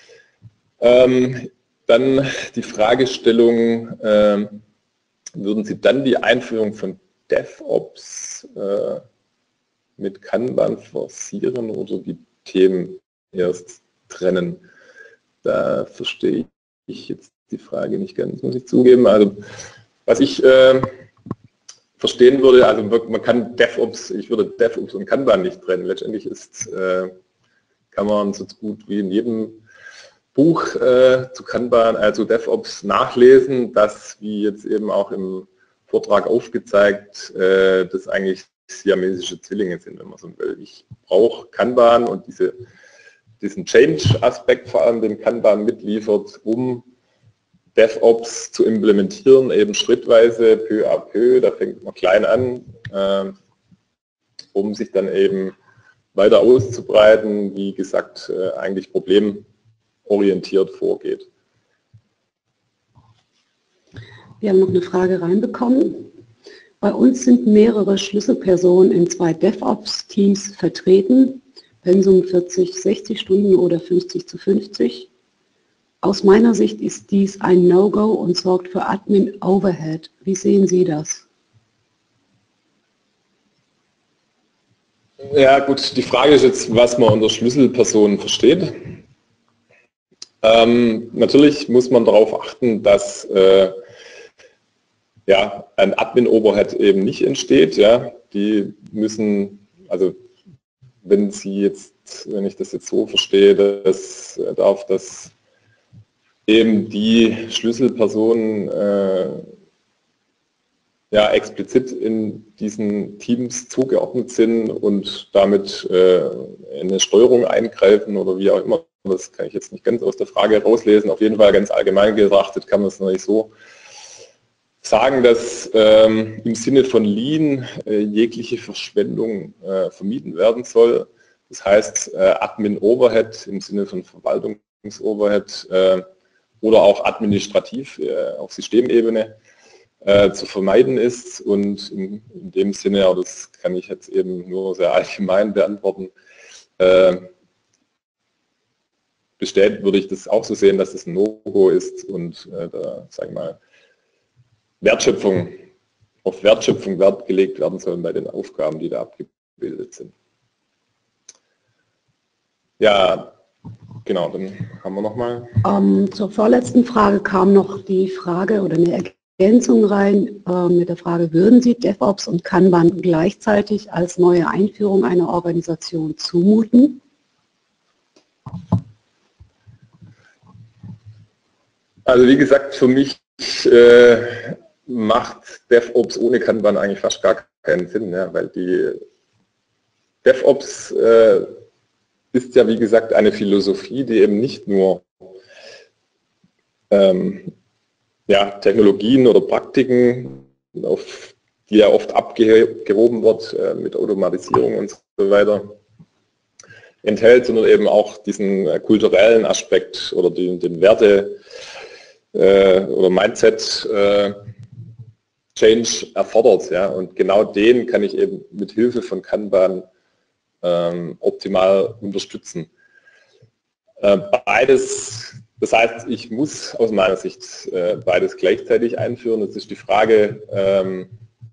Speaker 2: Dann die Fragestellung, würden Sie dann die Einführung von DevOps mit Kanban forcieren oder die Themen erst trennen? Da verstehe ich jetzt die Frage nicht ganz, muss ich zugeben. Also was ich verstehen würde, also man kann DevOps, ich würde DevOps und Kanban nicht trennen. Letztendlich ist, kann man so gut wie in jedem Buch zu Kanban, also DevOps nachlesen, dass, wie jetzt eben auch im Vortrag aufgezeigt, das eigentlich siamesische Zwillinge sind, wenn man so will. Ich brauche Kanban und diesen Change-Aspekt vor allem, den Kanban mitliefert, um DevOps zu implementieren, eben schrittweise, peu à peu, da fängt man klein an, um sich dann eben weiter auszubreiten, wie gesagt, eigentlich problemorientiert vorgeht.
Speaker 1: Wir haben noch eine Frage reinbekommen. Bei uns sind mehrere Schlüsselpersonen in 2 DevOps-Teams vertreten, Pensum 40, 60 Stunden oder 50:50. Aus meiner Sicht ist dies ein No-Go und sorgt für Admin-Overhead. Wie sehen Sie das?
Speaker 2: Ja gut, die Frage ist jetzt, was man unter Schlüsselpersonen versteht. Natürlich muss man darauf achten, dass ja, ein Admin-Overhead eben nicht entsteht. Ja. Die müssen, also wenn ich das jetzt so verstehe, dass eben die Schlüsselpersonen ja, explizit in diesen Teams zugeordnet sind und damit eine Steuerung eingreifen oder wie auch immer. Das kann ich jetzt nicht ganz aus der Frage rauslesen. Auf jeden Fall ganz allgemein betrachtet kann man es natürlich so sagen, dass im Sinne von Lean jegliche Verschwendung vermieden werden soll. Das heißt, Admin-Overhead im Sinne von Verwaltungs-Overhead oder auch administrativ auf Systemebene zu vermeiden ist. Und in dem Sinne, aber das kann ich jetzt eben nur sehr allgemein beantworten, würde ich das auch so sehen, dass es ein No-Go ist und da, sage ich mal, auf Wertschöpfung Wert gelegt werden sollen bei den Aufgaben, die da abgebildet sind. Ja, genau, dann haben wir nochmal.
Speaker 1: Zur vorletzten Frage kam noch die Frage oder eine Ergänzung rein mit der Frage, würden Sie DevOps und Kanban gleichzeitig als neue Einführung einer Organisation zumuten?
Speaker 2: Also wie gesagt, für mich macht DevOps ohne Kanban eigentlich fast gar keinen Sinn, ja, weil die DevOps ist ja wie gesagt eine Philosophie, die eben nicht nur ja, Technologien oder Praktiken, auf die ja oft abgehoben wird mit Automatisierung und so weiter, enthält, sondern eben auch diesen kulturellen Aspekt oder den Werte oder Mindset Change erfordert. Ja? Und genau den kann ich eben mit Hilfe von Kanban optimal unterstützen. Beides, das heißt, ich muss aus meiner Sicht beides gleichzeitig einführen. Jetzt ist die Frage,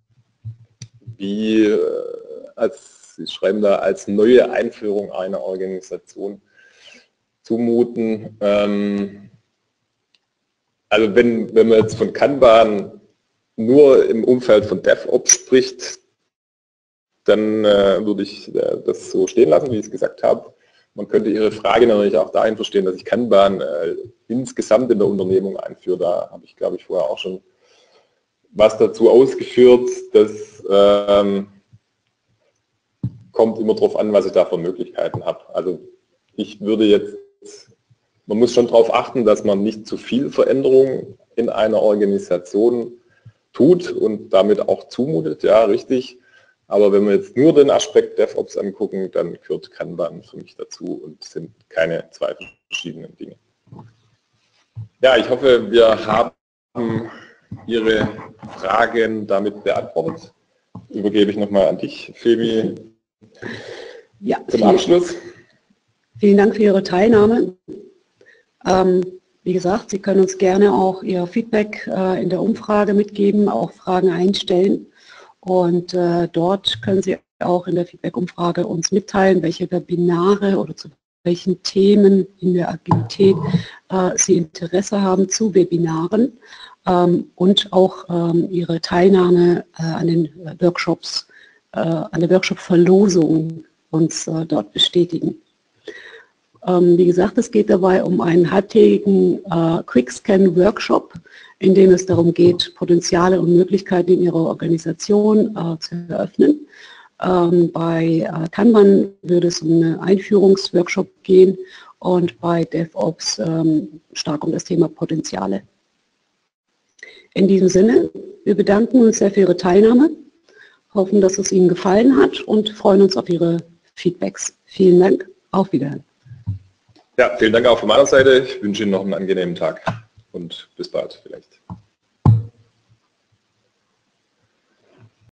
Speaker 2: wie Sie schreiben da, als neue Einführung einer Organisation zumuten. Also wenn man jetzt von Kanban nur im Umfeld von DevOps spricht, dann würde ich das so stehen lassen, wie ich es gesagt habe. Man könnte Ihre Frage natürlich auch dahin verstehen, dass ich Kanban insgesamt in der Unternehmung einführe. Da habe ich, glaube ich, vorher auch schon was dazu ausgeführt. Das kommt immer darauf an, was ich da für Möglichkeiten habe. Also ich würde jetzt, man muss schon darauf achten, dass man nicht zu viel Veränderung in einer Organisation tut und damit auch zumutet, ja, richtig. Aber wenn wir jetzt nur den Aspekt DevOps angucken, dann gehört Kanban für mich dazu und sind keine 2 verschiedenen Dinge. Ja, ich hoffe, wir haben Ihre Fragen damit beantwortet. Übergebe ich nochmal an dich, Femi,
Speaker 1: ja,
Speaker 2: zum Abschluss.
Speaker 1: Vielen Dank für Ihre Teilnahme. Wie gesagt, Sie können uns gerne auch Ihr Feedback in der Umfrage mitgeben, auch Fragen einstellen. Und dort können Sie auch in der Feedback-Umfrage uns mitteilen, welche Webinare oder zu welchen Themen in der Agilität Sie Interesse haben zu Webinaren und auch Ihre Teilnahme an den Workshops, an der Workshop-Verlosung uns dort bestätigen. Wie gesagt, es geht dabei um einen halbtägigen Quickscan-Workshop, in dem es darum geht, Potenziale und Möglichkeiten in Ihrer Organisation zu eröffnen. Bei Kanban würde es um einen Einführungsworkshop gehen und bei DevOps stark um das Thema Potenziale. In diesem Sinne, wir bedanken uns sehr für Ihre Teilnahme, hoffen, dass es Ihnen gefallen hat und freuen uns auf Ihre Feedbacks. Vielen Dank, auf Wiedersehen.
Speaker 2: Ja, vielen Dank auch von meiner Seite. Ich wünsche Ihnen noch einen angenehmen Tag und bis bald vielleicht.